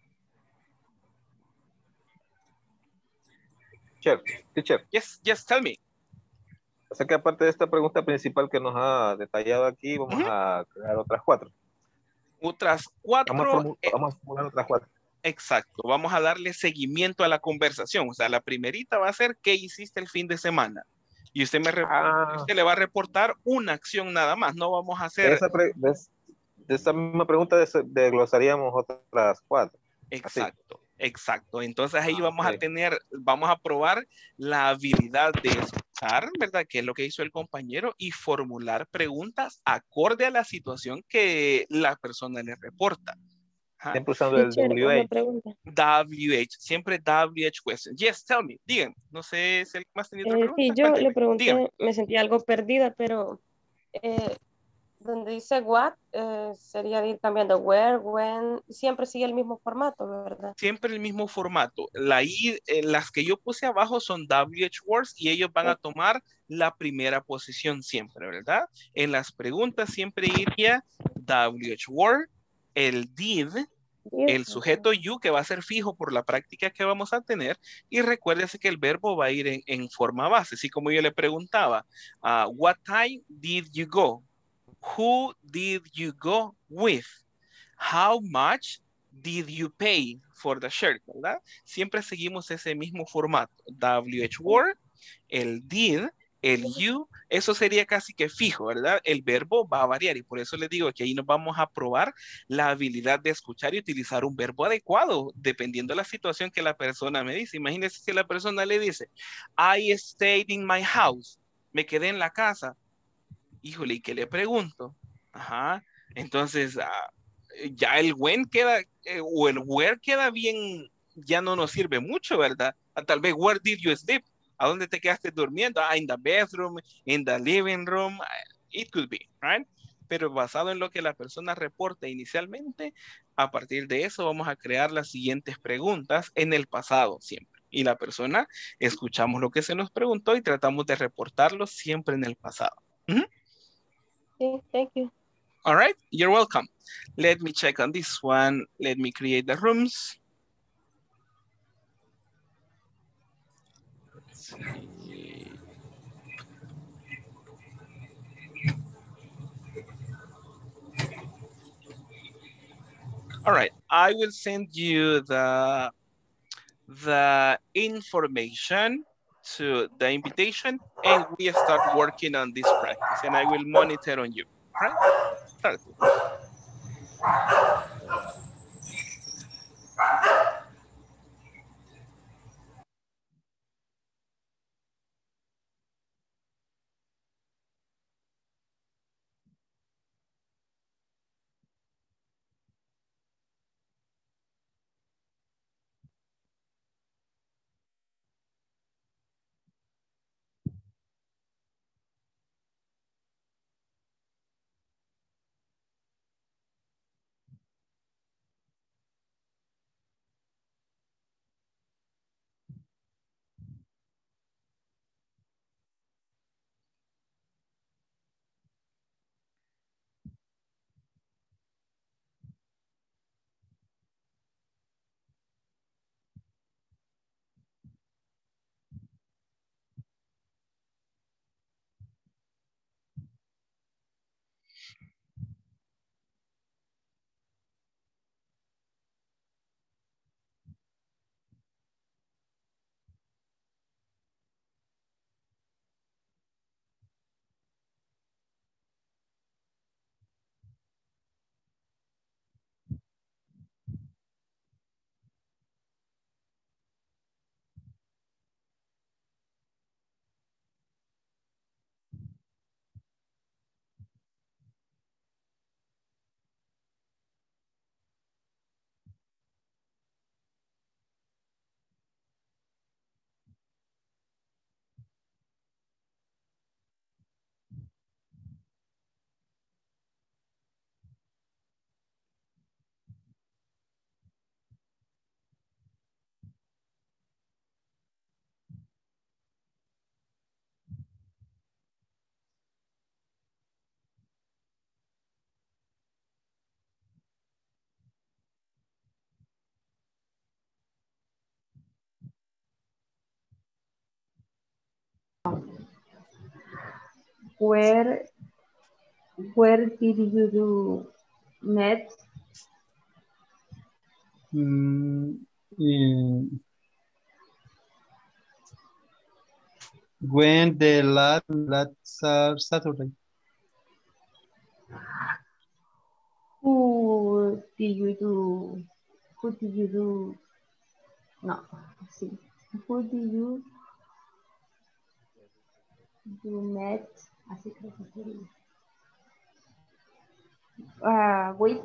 Teacher, teacher. Yes, yes, tell me. O sea que aparte de esta pregunta principal que nos ha detallado aquí, vamos uh-huh. a crear otras cuatro. Otras cuatro. Vamos a, formular, eh, vamos a formular otras cuatro. Exacto, vamos a darle seguimiento a la conversación. O sea, la primerita va a ser ¿qué hiciste el fin de semana? Y usted, me ah. usted le va a reportar una acción nada más. No vamos a hacer... De esa, pre de, de esa misma pregunta desglosaríamos otras cuatro. Exacto. Así. Exacto, entonces ahí ah, vamos okay. a tener, vamos a probar la habilidad de escuchar, ¿verdad? Que es lo que hizo el compañero y formular preguntas acorde a la situación que la persona le reporta. ¿Ah? Siempre usando el W H. W H, siempre W H question. Yes, tell me, díganme. No sé si el más tenía otra eh, pregunta. Sí, yo Cuéntame. le pregunté, Dígame. Me sentí algo perdida, pero eh, donde dice what, eh, sería ir cambiando where, when, siempre sigue el mismo formato, ¿verdad? Siempre el mismo formato. La I, eh, las que yo puse abajo son W H words y ellos van a tomar la primera posición siempre, ¿verdad? En las preguntas siempre iría W H word, el did, el sujeto you, que va a ser fijo por la práctica que vamos a tener, y recuérdese que el verbo va a ir en, en forma base, así como yo le preguntaba, uh, what time did you go? Who did you go with? how much did you pay for the shirt, ¿verdad? Siempre seguimos ese mismo formato. W H word, el did, el you, eso sería casi que fijo, ¿verdad? El verbo va a variar y por eso les digo que ahí nos vamos a probar la habilidad de escuchar y utilizar un verbo adecuado, dependiendo de la situación que la persona me dice. Imagínense si la persona le dice, I stayed in my house, me quedé en la casa. Híjole, ¿y qué le pregunto? Ajá, entonces ah, ya el when queda, eh, o el where queda bien, ya no nos sirve mucho, ¿verdad? Ah, tal vez, where did you sleep? ¿A dónde te quedaste durmiendo? Ah, in the bedroom, in the living room, it could be, right? Pero basado en lo que la persona reporta inicialmente, a partir de eso vamos a crear las siguientes preguntas en el pasado siempre. Y la persona, escuchamos lo que se nos preguntó y tratamos de reportarlo siempre en el pasado. Uh-huh. Sí, thank you. All right, you're welcome. Let me check on this one. Let me create the rooms. Let's see. All right, I will send you the, the information to the invitation and we start working on this practice and I will monitor on you. All right, start. Where, where did you do met? Mm, in, when the last, last uh, Saturday. Who did you do? Who did you do? No, see. Who did you do met? Así creo que sería. Uh, wait.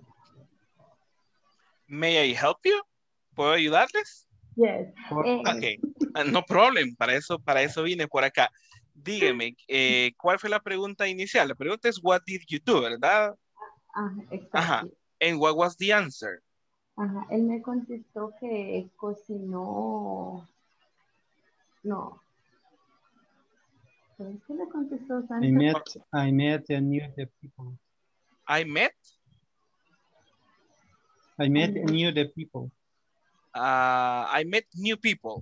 May I help you? ¿Puedo ayudarles? Yes. Ok, uh, no problem, para eso, para eso vine por acá. Dígame, eh, ¿cuál fue la pregunta inicial? La pregunta es, what did you do, ¿verdad? Ah, exacto. Ajá, and what was the answer? Ajá, él me contestó que cocinó, no. ¿Sabes qué le contestó Santa? I met, I met a new the people. I met? I met new the people. Uh, I met new people.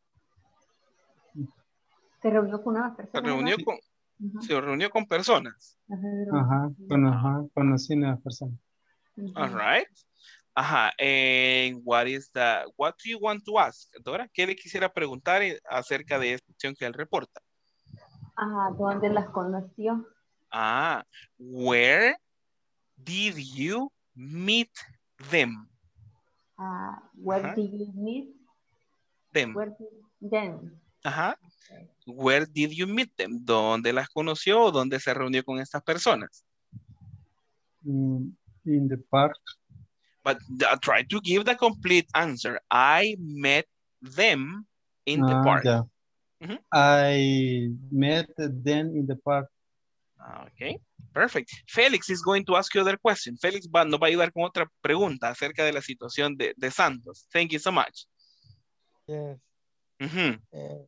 Se reunió con una persona. Se reunió con, uh-huh. se reunió con personas. Ajá, con, ajá, conocí a una persona. All right. Ajá. And what is the, what do you want to ask, Dora? ¿Qué le quisiera preguntar acerca de esta acción que él reporta? Ah, ¿dónde las conoció? Ah, where did you meet them? Ah, where Ajá. did you meet Them. Where did, them? Ajá. Where did you meet them? ¿Dónde las conoció o dónde se reunió con estas personas? Mm, in the park. But uh, try to give the complete answer. I met them in the Ah, park. yeah. Mhm. I met them in the park. Okay, perfect. Félix is going to ask you other question. Félix va, nos va a ayudar con otra pregunta acerca de la situación de, de Santos. Thank you so much. Yes. Ujú. Eh,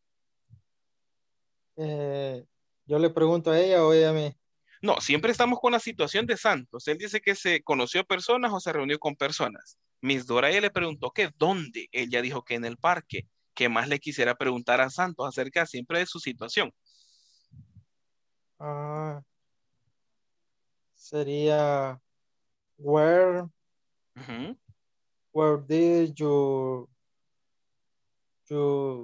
eh, yo le pregunto a ella o ella a mí. No, siempre estamos con la situación de Santos. Él dice que se conoció personas o se reunió con personas. Miss Dora ella le preguntó que dónde. Ella dijo que en el parque. ¿Qué más le quisiera preguntar a Santos acerca siempre de su situación? Ah, sería where Ujú. where did you you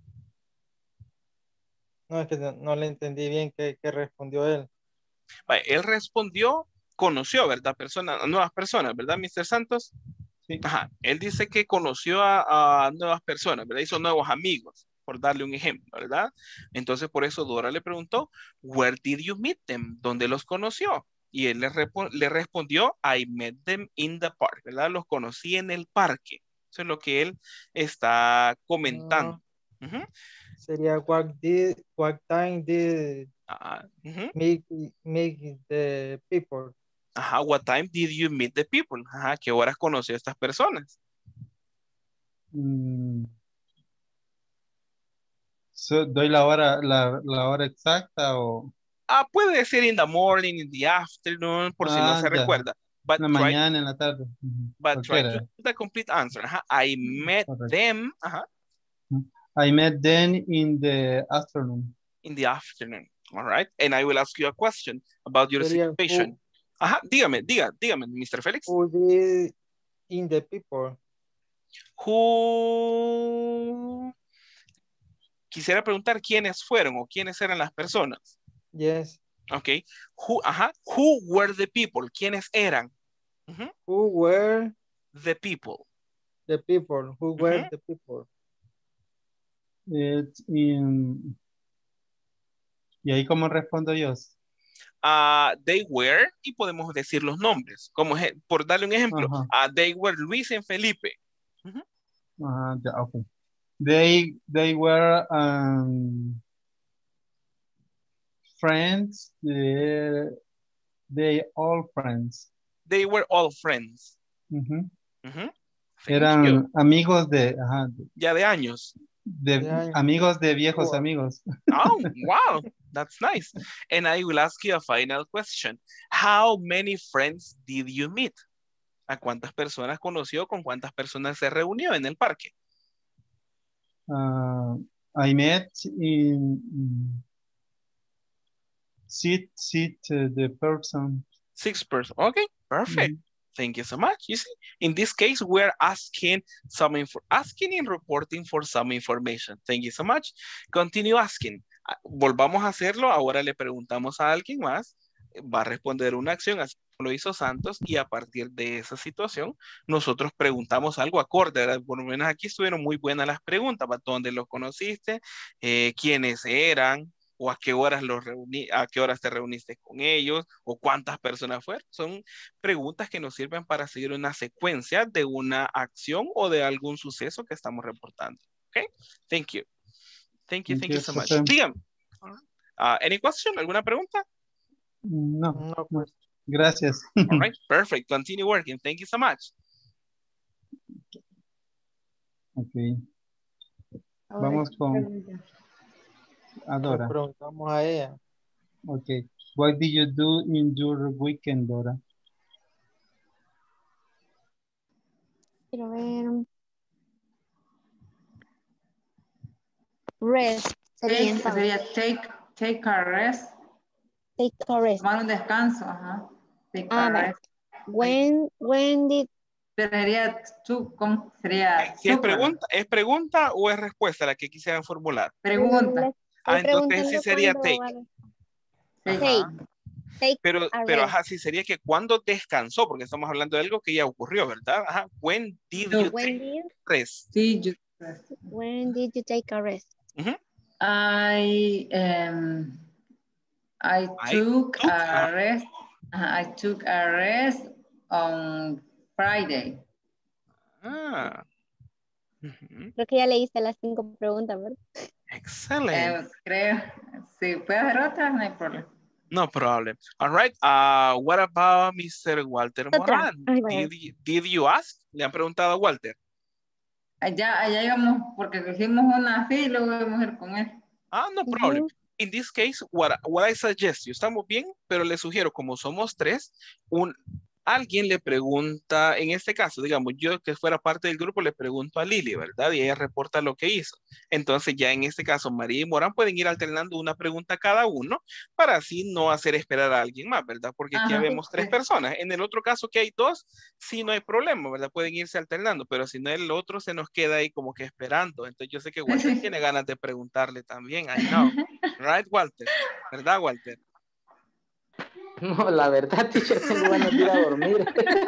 no es que no, no le entendí bien qué, qué respondió él. Vale, él respondió, conoció, ¿verdad? Personas, nuevas personas, ¿verdad, mister Santos? Sí. Ajá. Él dice que conoció a, a nuevas personas, ¿verdad? Hizo nuevos amigos, por darle un ejemplo, ¿verdad? Entonces, por eso Dora le preguntó, where did you meet them? ¿Dónde los conoció? Y él le, repo- le respondió, I met them in the park, ¿verdad? Los conocí en el parque. Eso es lo que él está comentando. Ujú. Sería what did what time did Ah, ujú. make make the people. Ajá, what time did you meet the people? Ajá, ¿qué horas conoció a estas personas? Mm. So, ¿doy la hora, la, la hora exacta o? Ah, puede decir in the morning, in the afternoon, por si no Ah, se ya. recuerda. But En la try, mañana, en la tarde. Ujú. but try to Cualquiera. give the complete answer. Ajá, I met Correcto. them ajá, I met them in the afternoon. in the afternoon. All right. And I will ask you a question about your Sería situation. who, Ajá, dígame, diga, dígame, mister Félix. who did in the people. Who... Quisiera preguntar quiénes fueron o quiénes eran las personas. Yes. Ok. Who, ajá, who were the people? ¿Quiénes eran? Ujú. Who were The people. the people? Who were Ujú. the people? It's in... ¿Y ahí cómo respondo yo? Uh, they were, y podemos decir los nombres. Como eje- por darle un ejemplo, Ajá. uh, they were Luis and Felipe. Ujú. Ajá, ya, ok. They, they were um, friends. They, they all friends. They were all friends. Ujú. Ujú. Thank you. Eran amigos de, ajá, Ya de años. de, De años. amigos de viejos Wow. amigos. Oh, wow. That's nice. And I will ask you a final question. How many friends did you meet? ¿A cuántas personas conoció? ¿Con cuántas personas se reunió en el parque? Uh, I met in sit, sit uh, the person. Six persons. Okay, perfect. Mhm. Thank you so much. You see, in this case, we're asking some info, asking and reporting for some information. Thank you so much. Continue asking. Ah, volvamos a hacerlo. Ahora le preguntamos a alguien más. Va a responder una acción, así como lo hizo Santos, y a partir de esa situación, nosotros preguntamos algo acorde, ¿verdad? Por lo menos aquí estuvieron muy buenas las preguntas. ¿Va? ¿Dónde los conociste? Eh, ¿Quiénes eran? ¿O a qué horas los reuní, a qué horas te reuniste con ellos? ¿O cuántas personas fueron? Son preguntas que nos sirven para seguir una secuencia de una acción o de algún suceso que estamos reportando. ¿Ok? Thank you. Thank you, Thank thank you you, so much. profe. Dígame. Uh, any question? ¿Alguna pregunta? No, No, no. pues. Gracias. All right, perfect. Continue working. Thank you so much. Ok, Ahora, vamos con pregunta. Le Adora. preguntamos a ella. Ok, what did you do in your weekend, Dora? Quiero ver. Rest. Sería Take, entonces. sería take, take a rest. Take a rest. Tomar un descanso, ajá. Take Ah, a vale. rest. When, when did, Pero sería tú, ¿cómo sería? Si es Tú, ¿verdad? pregunta, ¿es pregunta o es respuesta la que quisieran formular? Pregunta. Ah, estoy entonces sí preguntando sería cuándo take. va a- Take. Take, take Pero, a pero rest. ajá, sí sería que cuando descansó, porque estamos hablando de algo que ya ocurrió, ¿verdad? Ajá. When did you When take did, rest? Sí, yo. when did you take a rest? Ujú. I um I I took took a a- rest. uh, I took a rest on Friday. Ah. Ujú. Creo que ya le hice las cinco preguntas, ¿verdad? Excelente. Eh, creo. Si puede hacer otra, no hay problema. No problem. All right. Uh, what about mister Walter Otra. Moran? Ay, vaya. Did, you- did you ask? Le han preguntado a Walter. Allá, allá íbamos, porque cogimos una así y luego íbamos a ir con él. Ah, no problem. In this case, what, what I suggest you, estamos bien, pero le sugiero, como somos tres, un, alguien le pregunta, en este caso, digamos, yo que fuera parte del grupo, le pregunto a Lili, ¿verdad? Y ella reporta lo que hizo. Entonces ya en este caso, María y Morán pueden ir alternando una pregunta cada uno para así no hacer esperar a alguien más, ¿verdad? Porque aquí Ajá, vemos sí, tres sí. personas. En el otro caso que hay dos, sí no hay problema, ¿verdad? Pueden irse alternando, pero si no el otro se nos queda ahí como que esperando. Entonces yo sé que Walter tiene ganas de preguntarle también, I know. Right, Walter? ¿Verdad, Walter? No, la verdad, teacher, tengo ganas de ir a dormir.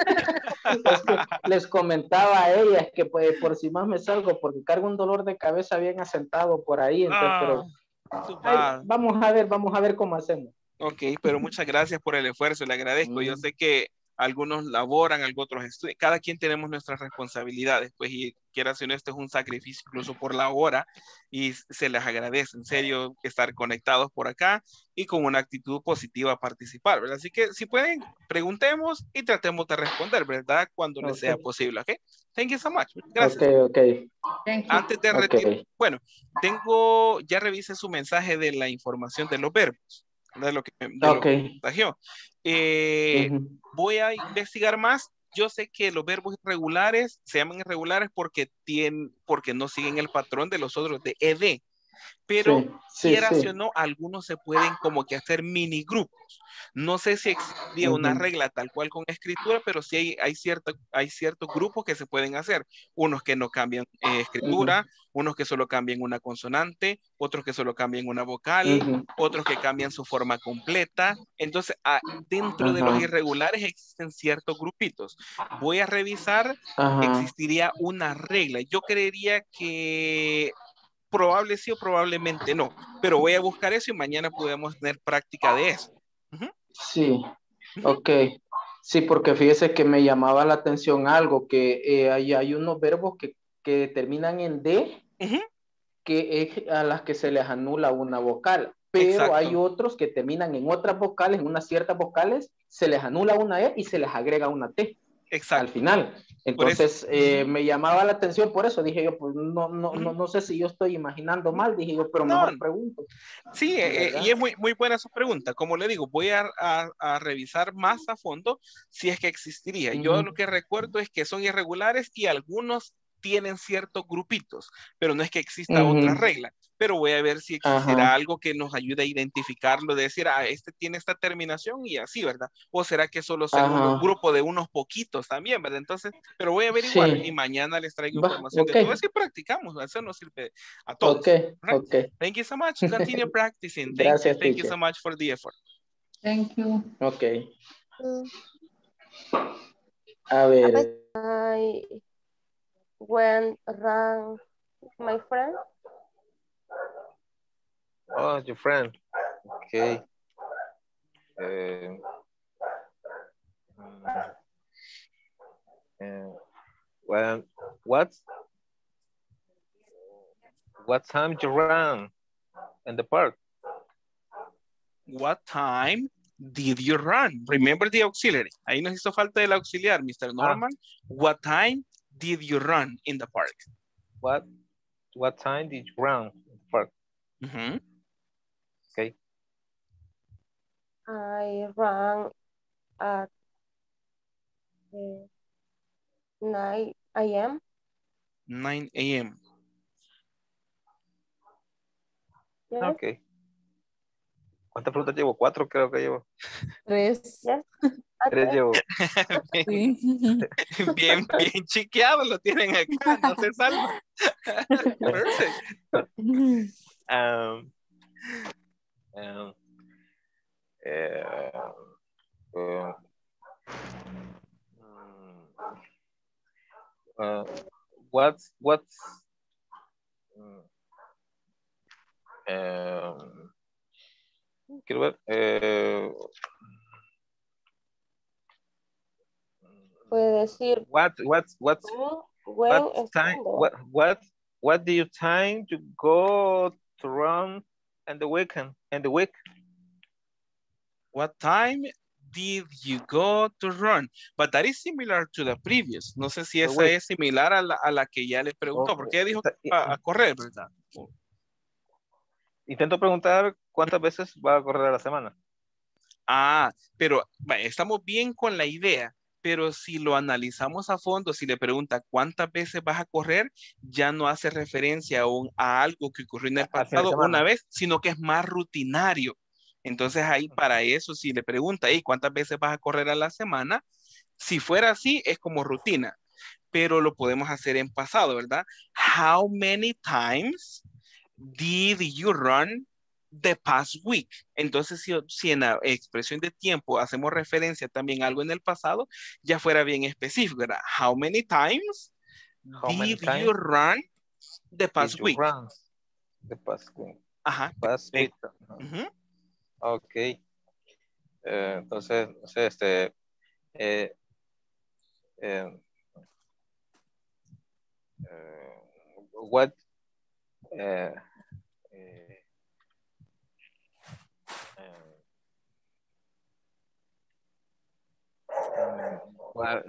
Es que les comentaba a ellas que pues, por si más me salgo, porque cargo un dolor de cabeza bien asentado por ahí, entonces, pero Ah, too ay, bad. vamos a ver, vamos a ver cómo hacemos. Ok, pero muchas gracias por el esfuerzo, le agradezco. Yo Mm. sé que algunos laboran, algunos otros estudian, cada quien tenemos nuestras responsabilidades, pues, y quiera si no, esto es un sacrificio incluso por la hora, y se les agradece, en serio, estar conectados por acá y con una actitud positiva a participar, ¿verdad? Así que si pueden, preguntemos y tratemos de responder, ¿verdad? Cuando les sea Ok. posible, ¿ok? Thank you so much. Gracias. Ok, ok. Thank you. Antes de Ok. retirar, bueno, tengo, ya revisé su mensaje de la información de los verbos, de lo que, de lo Ok. que mensajeó. Eh, Ujú. Voy a investigar más. Yo sé que los verbos irregulares se llaman irregulares porque, tienen, porque no siguen el patrón de los otros de ed, pero Sí, sí, quieras sí. o no, algunos se pueden como que hacer mini grupos. No sé si existiría una Ujú. regla tal cual con escritura, pero sí hay, hay, cierto, hay ciertos grupos que se pueden hacer. Unos que no cambian eh, escritura, unos que solo cambian una consonante, otros que solo cambian una vocal, Ujú. otros que cambian su forma completa. Entonces, ah, dentro de los Ajá. irregulares existen ciertos grupitos. Voy a revisar, Ajá. existiría una regla. Yo creería que probable sí o probablemente no, pero voy a buscar eso y mañana podemos tener práctica de eso. Ujú, Sí, ujú. ok. Sí, porque fíjese que me llamaba la atención algo, que eh, hay, hay unos verbos que, que terminan en D, Ujú, que es a las que se les anula una vocal, pero hay exacto, otros que terminan en otras vocales, en unas ciertas vocales, se les anula una E y se les agrega una T al exacto. final. Por eso. Entonces, eh, Ujú, me llamaba la atención por eso, dije yo, pues no, no, no, ujú. no sé si yo estoy imaginando mal, dije yo, pero No, mejor pregunto, sí, eh, eh, ¿verdad? y es muy, muy buena su pregunta. Como le digo, voy a, a- a revisar más a fondo si es que existiría. Yo lo Ujú, que recuerdo es que son irregulares y algunos tienen ciertos grupitos, pero no es que exista otra ujú, regla. Pero voy a ver si existirá ajá, algo que nos ayude a identificarlo, de decir, ah, este tiene esta terminación y así, ¿verdad? O será que solo sea un ajá, grupo de unos poquitos también, ¿verdad? Entonces, pero voy a averiguar y sí, mañana les traigo va, información de ok, todo eso y practicamos. Eso nos sirve a ok, todos. Right? ok. Thank you so much. Continue practicing. Thank you. Gracias, Thank you teacher. so much for the effort. Thank you. Ok, Mm, a ver, I went around my friend. Oh, your friend. Okay. Uh, uh, well, what's what time you run in the park? What time did you run? Remember the auxiliary. Ahí nos hizo falta el auxiliar, mister Ah, Norman. What time did you run in the park? what what time did you run in the park? Ujú. Okay. I ran at uh, nine A M nine A M Yes. Okay. ¿Cuántas preguntas llevo? Cuatro creo que llevo. Tres. Tres llevo. bien, bien, bien chiqueado lo tienen acá, no se salva. Perfect. Um, um, eh, eh, uh, what's what's um, quiero ver eh, Puede decir what what's what's when, what time estando. what what what do you time to go to run in the weekend in the week? What time did you go to run? But that is similar to the previous. No sé si esa es similar a la, a la que ya le preguntó, porque ella dijo a, a correr, ¿verdad? Intento preguntar cuántas veces va a correr a la semana. Ah, pero vaya, estamos bien con la idea, pero si lo analizamos a fondo, si le pregunta cuántas veces vas a correr, ya no hace referencia a, un, a algo que ocurrió en el pasado una vez, sino que es más rutinario. Entonces ahí para eso, si le pregunta, hey, ¿cuántas veces vas a correr a la semana? Si fuera así, es como rutina, pero lo podemos hacer en pasado, ¿verdad? How many times did you run the past week? Entonces, si, si en la expresión de tiempo hacemos referencia también a algo en el pasado, ya fuera bien específico, ¿verdad? How many times How did many times you run the past did you week? run the past week? Ajá. Past week. Uh-huh. Ok. Eh, entonces, no sé, este, eh, eh, eh, what, eh, eh, eh, what,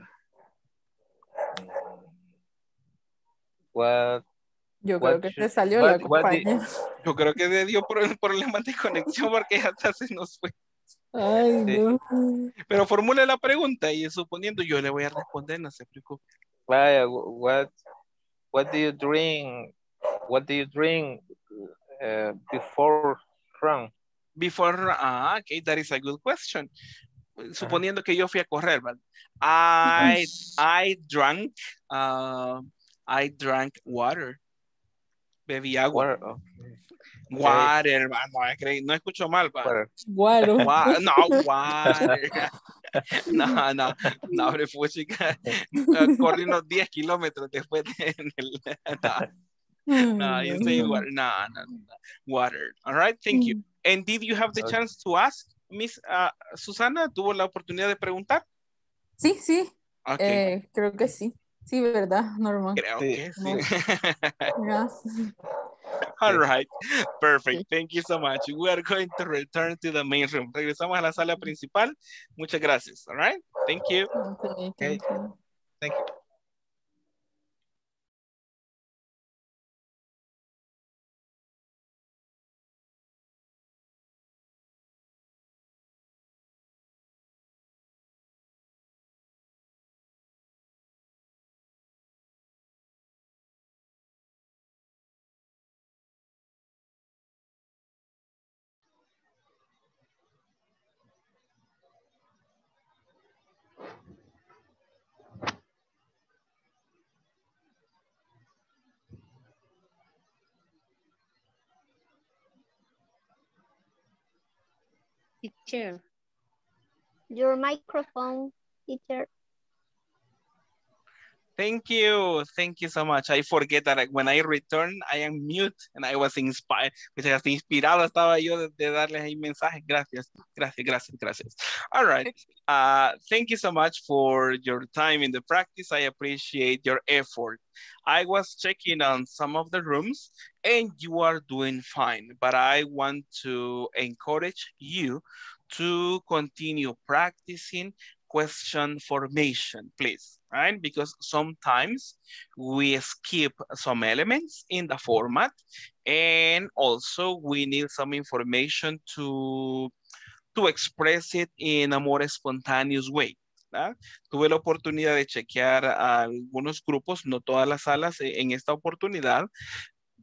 what, Yo what creo que should- te salió what- la what the- compañía. Yo creo que le dio pro- problemas de conexión porque hasta se nos fue. Ay, Sí. no. Pero formule la pregunta y suponiendo yo le voy a responder, no se preocupe. Vaya, what, what do you drink? What do you drink uh, before run? Before, ah, okay, that is a good question. Suponiendo que yo fui a correr, ¿vale? I, I drank, uh, I drank water. Bebí agua. Water, okay. Water, va, no, no escucho mal, va. Water. Guaro. Wa- no, water. No, no, no, hombre, fue chica. Corrí unos diez kilómetros después de el, no, no, you say water. No, no, no, water. All right, thank you. And did you have the Okay. chance to ask, Miss uh, Susana? ¿Tuvo la oportunidad de preguntar? Sí, sí. Okay. Eh, creo que sí. Sí, ¿verdad, Norman? Creo Sí. que sí. Gracias. All right, perfect. Thank you so much. We are going to return to the main room. Regresamos a la sala principal. Muchas gracias. All right, thank you. Okay, thank you. Thank you. Teacher. Your microphone, teacher. Thank you. Thank you so much. I forget that when I return, I am mute and I was inspired. Pues hasta inspirado estaba yo de, de darles ahí mensajes. Gracias. Gracias, gracias, gracias. All right. Uh, thank you so much for your time in the practice. I appreciate your effort. I was checking on some of the rooms and you are doing fine, but I want to encourage you to continue practicing question formation, please, right? Because sometimes we skip some elements in the format and also we need some information to, to express it in a more spontaneous way. ¿verdad? Tuve la oportunidad de chequear a algunos grupos, no todas las salas en esta oportunidad,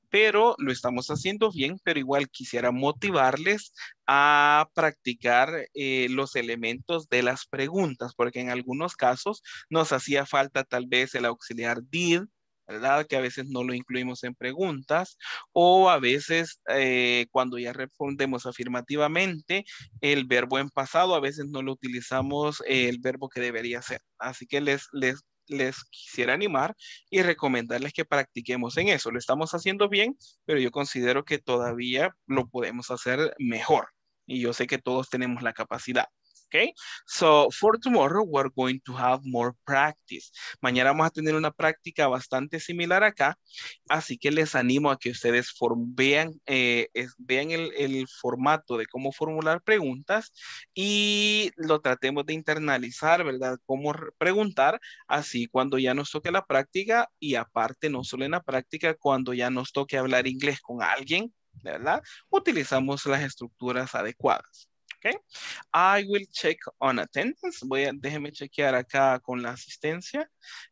pero lo estamos haciendo bien, pero igual quisiera motivarles a practicar eh, los elementos de las preguntas, porque en algunos casos nos hacía falta tal vez el auxiliar did, ¿verdad? Que a veces no lo incluimos en preguntas, o a veces eh, cuando ya respondemos afirmativamente, el verbo en pasado, a veces no lo utilizamos eh, el verbo que debería ser. Así que les, les, les quisiera animar y recomendarles que practiquemos en eso. Lo estamos haciendo bien, pero yo considero que todavía lo podemos hacer mejor. Y yo sé que todos tenemos la capacidad. Okay, so for tomorrow we're going to have more practice. Mañana vamos a tener una práctica bastante similar acá, así que les animo a que ustedes vean, eh, es, vean el, el formato de cómo formular preguntas y lo tratemos de internalizar, ¿verdad? Cómo preguntar, así cuando ya nos toque la práctica y aparte no solo en la práctica, cuando ya nos toque hablar inglés con alguien, ¿verdad? Utilizamos las estructuras adecuadas. Okay. I will check on attendance. Voy a, déjeme chequear acá con la asistencia.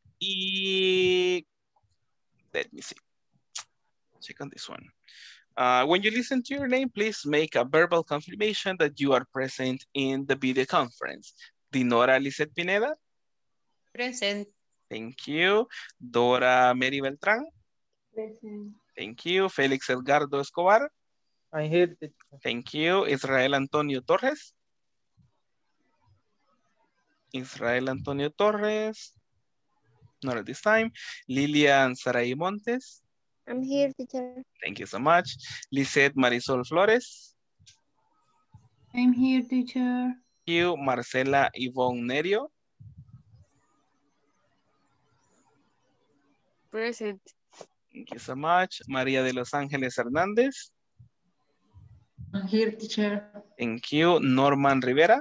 Y let me see. Check on this one. Uh, when you listen to your name, please make a verbal confirmation that you are present in the video conference. Dinora Lizeth Pineda. Present. Thank you. Dora Mary Beltrán. Present. Thank you. Félix Edgardo Escobar. I'm here, teacher. Thank you. Israel Antonio Torres. Israel Antonio Torres. Not at this time. Lilian Saray Montes. I'm here, teacher. Thank you so much. Lisette Marisol Flores. I'm here, teacher. Thank you. Marcela Ivonne Nerio. Present. Thank you so much. María de Los Ángeles Hernández. I'm here, teacher. Thank you. Norman Rivera.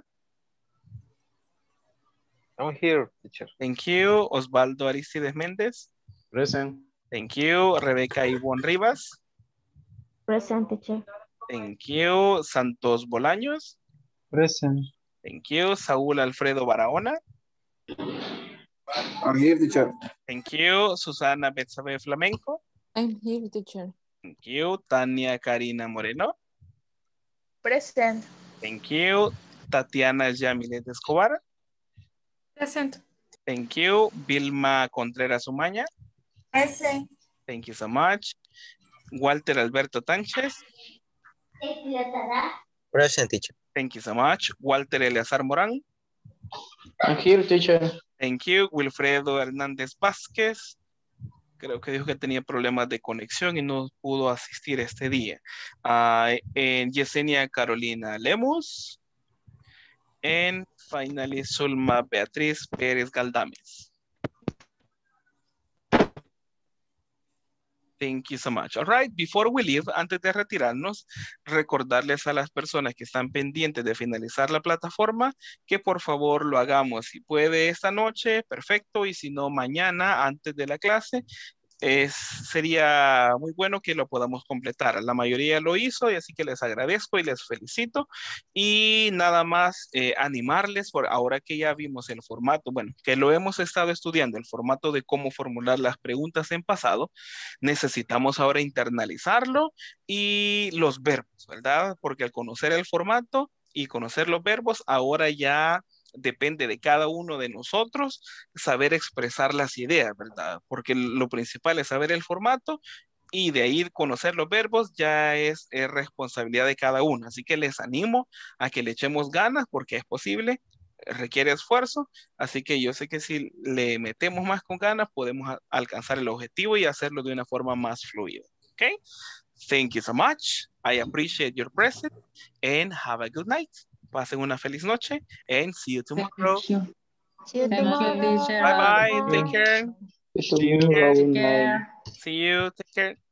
I'm here, teacher. Thank you. Osvaldo Aristides Méndez. Present. Thank you. Rebeca Ivonne Rivas. Present, teacher. Thank you. Santos Bolaños. Present. Thank you. Saúl Alfredo Barahona. I'm here, teacher. Thank you. Susana Betsabe Flamenco. I'm here, teacher. Thank you. Tania Karina Moreno. Present. Thank you. Tatiana Yamilet Escobar. Present. Thank you. Vilma Contreras Umaña. Present. Thank you so much. Walter Alberto Tánchez. Present, teacher. Thank you so much. Walter Eleazar Morán. I'm here, teacher. Thank you. Wilfredo Hernández Vázquez. Creo que dijo que tenía problemas de conexión y no pudo asistir este día. Uh, and Yesenia Carolina Lemus. And finally, Zulma Beatriz Pérez Galdames. Thank you so much. All right, before we leave, antes de retirarnos, recordarles a las personas que están pendientes de finalizar la plataforma que por favor lo hagamos. Si puede esta noche, perfecto, y si no mañana antes de la clase, es, sería muy bueno que lo podamos completar. La mayoría lo hizo y así que les agradezco y les felicito. Y nada más eh, animarles por ahora que ya vimos el formato, bueno, que lo hemos estado estudiando, el formato de cómo formular las preguntas en pasado, necesitamos ahora internalizarlo y los verbos, ¿verdad? Porque al conocer el formato y conocer los verbos, ahora ya depende de cada uno de nosotros saber expresar las ideas, ¿verdad? Porque lo principal es saber el formato y de ahí conocer los verbos ya es, es responsabilidad de cada uno. Así que les animo a que le echemos ganas porque es posible, requiere esfuerzo. Así que yo sé que si le metemos más con ganas podemos a, alcanzar el objetivo y hacerlo de una forma más fluida. ¿Ok? Thank you so much. I appreciate your presence and have a good night. Pasen una feliz noche and see you tomorrow. See you tomorrow. Bye bye. Take care. See you. See you. Take care.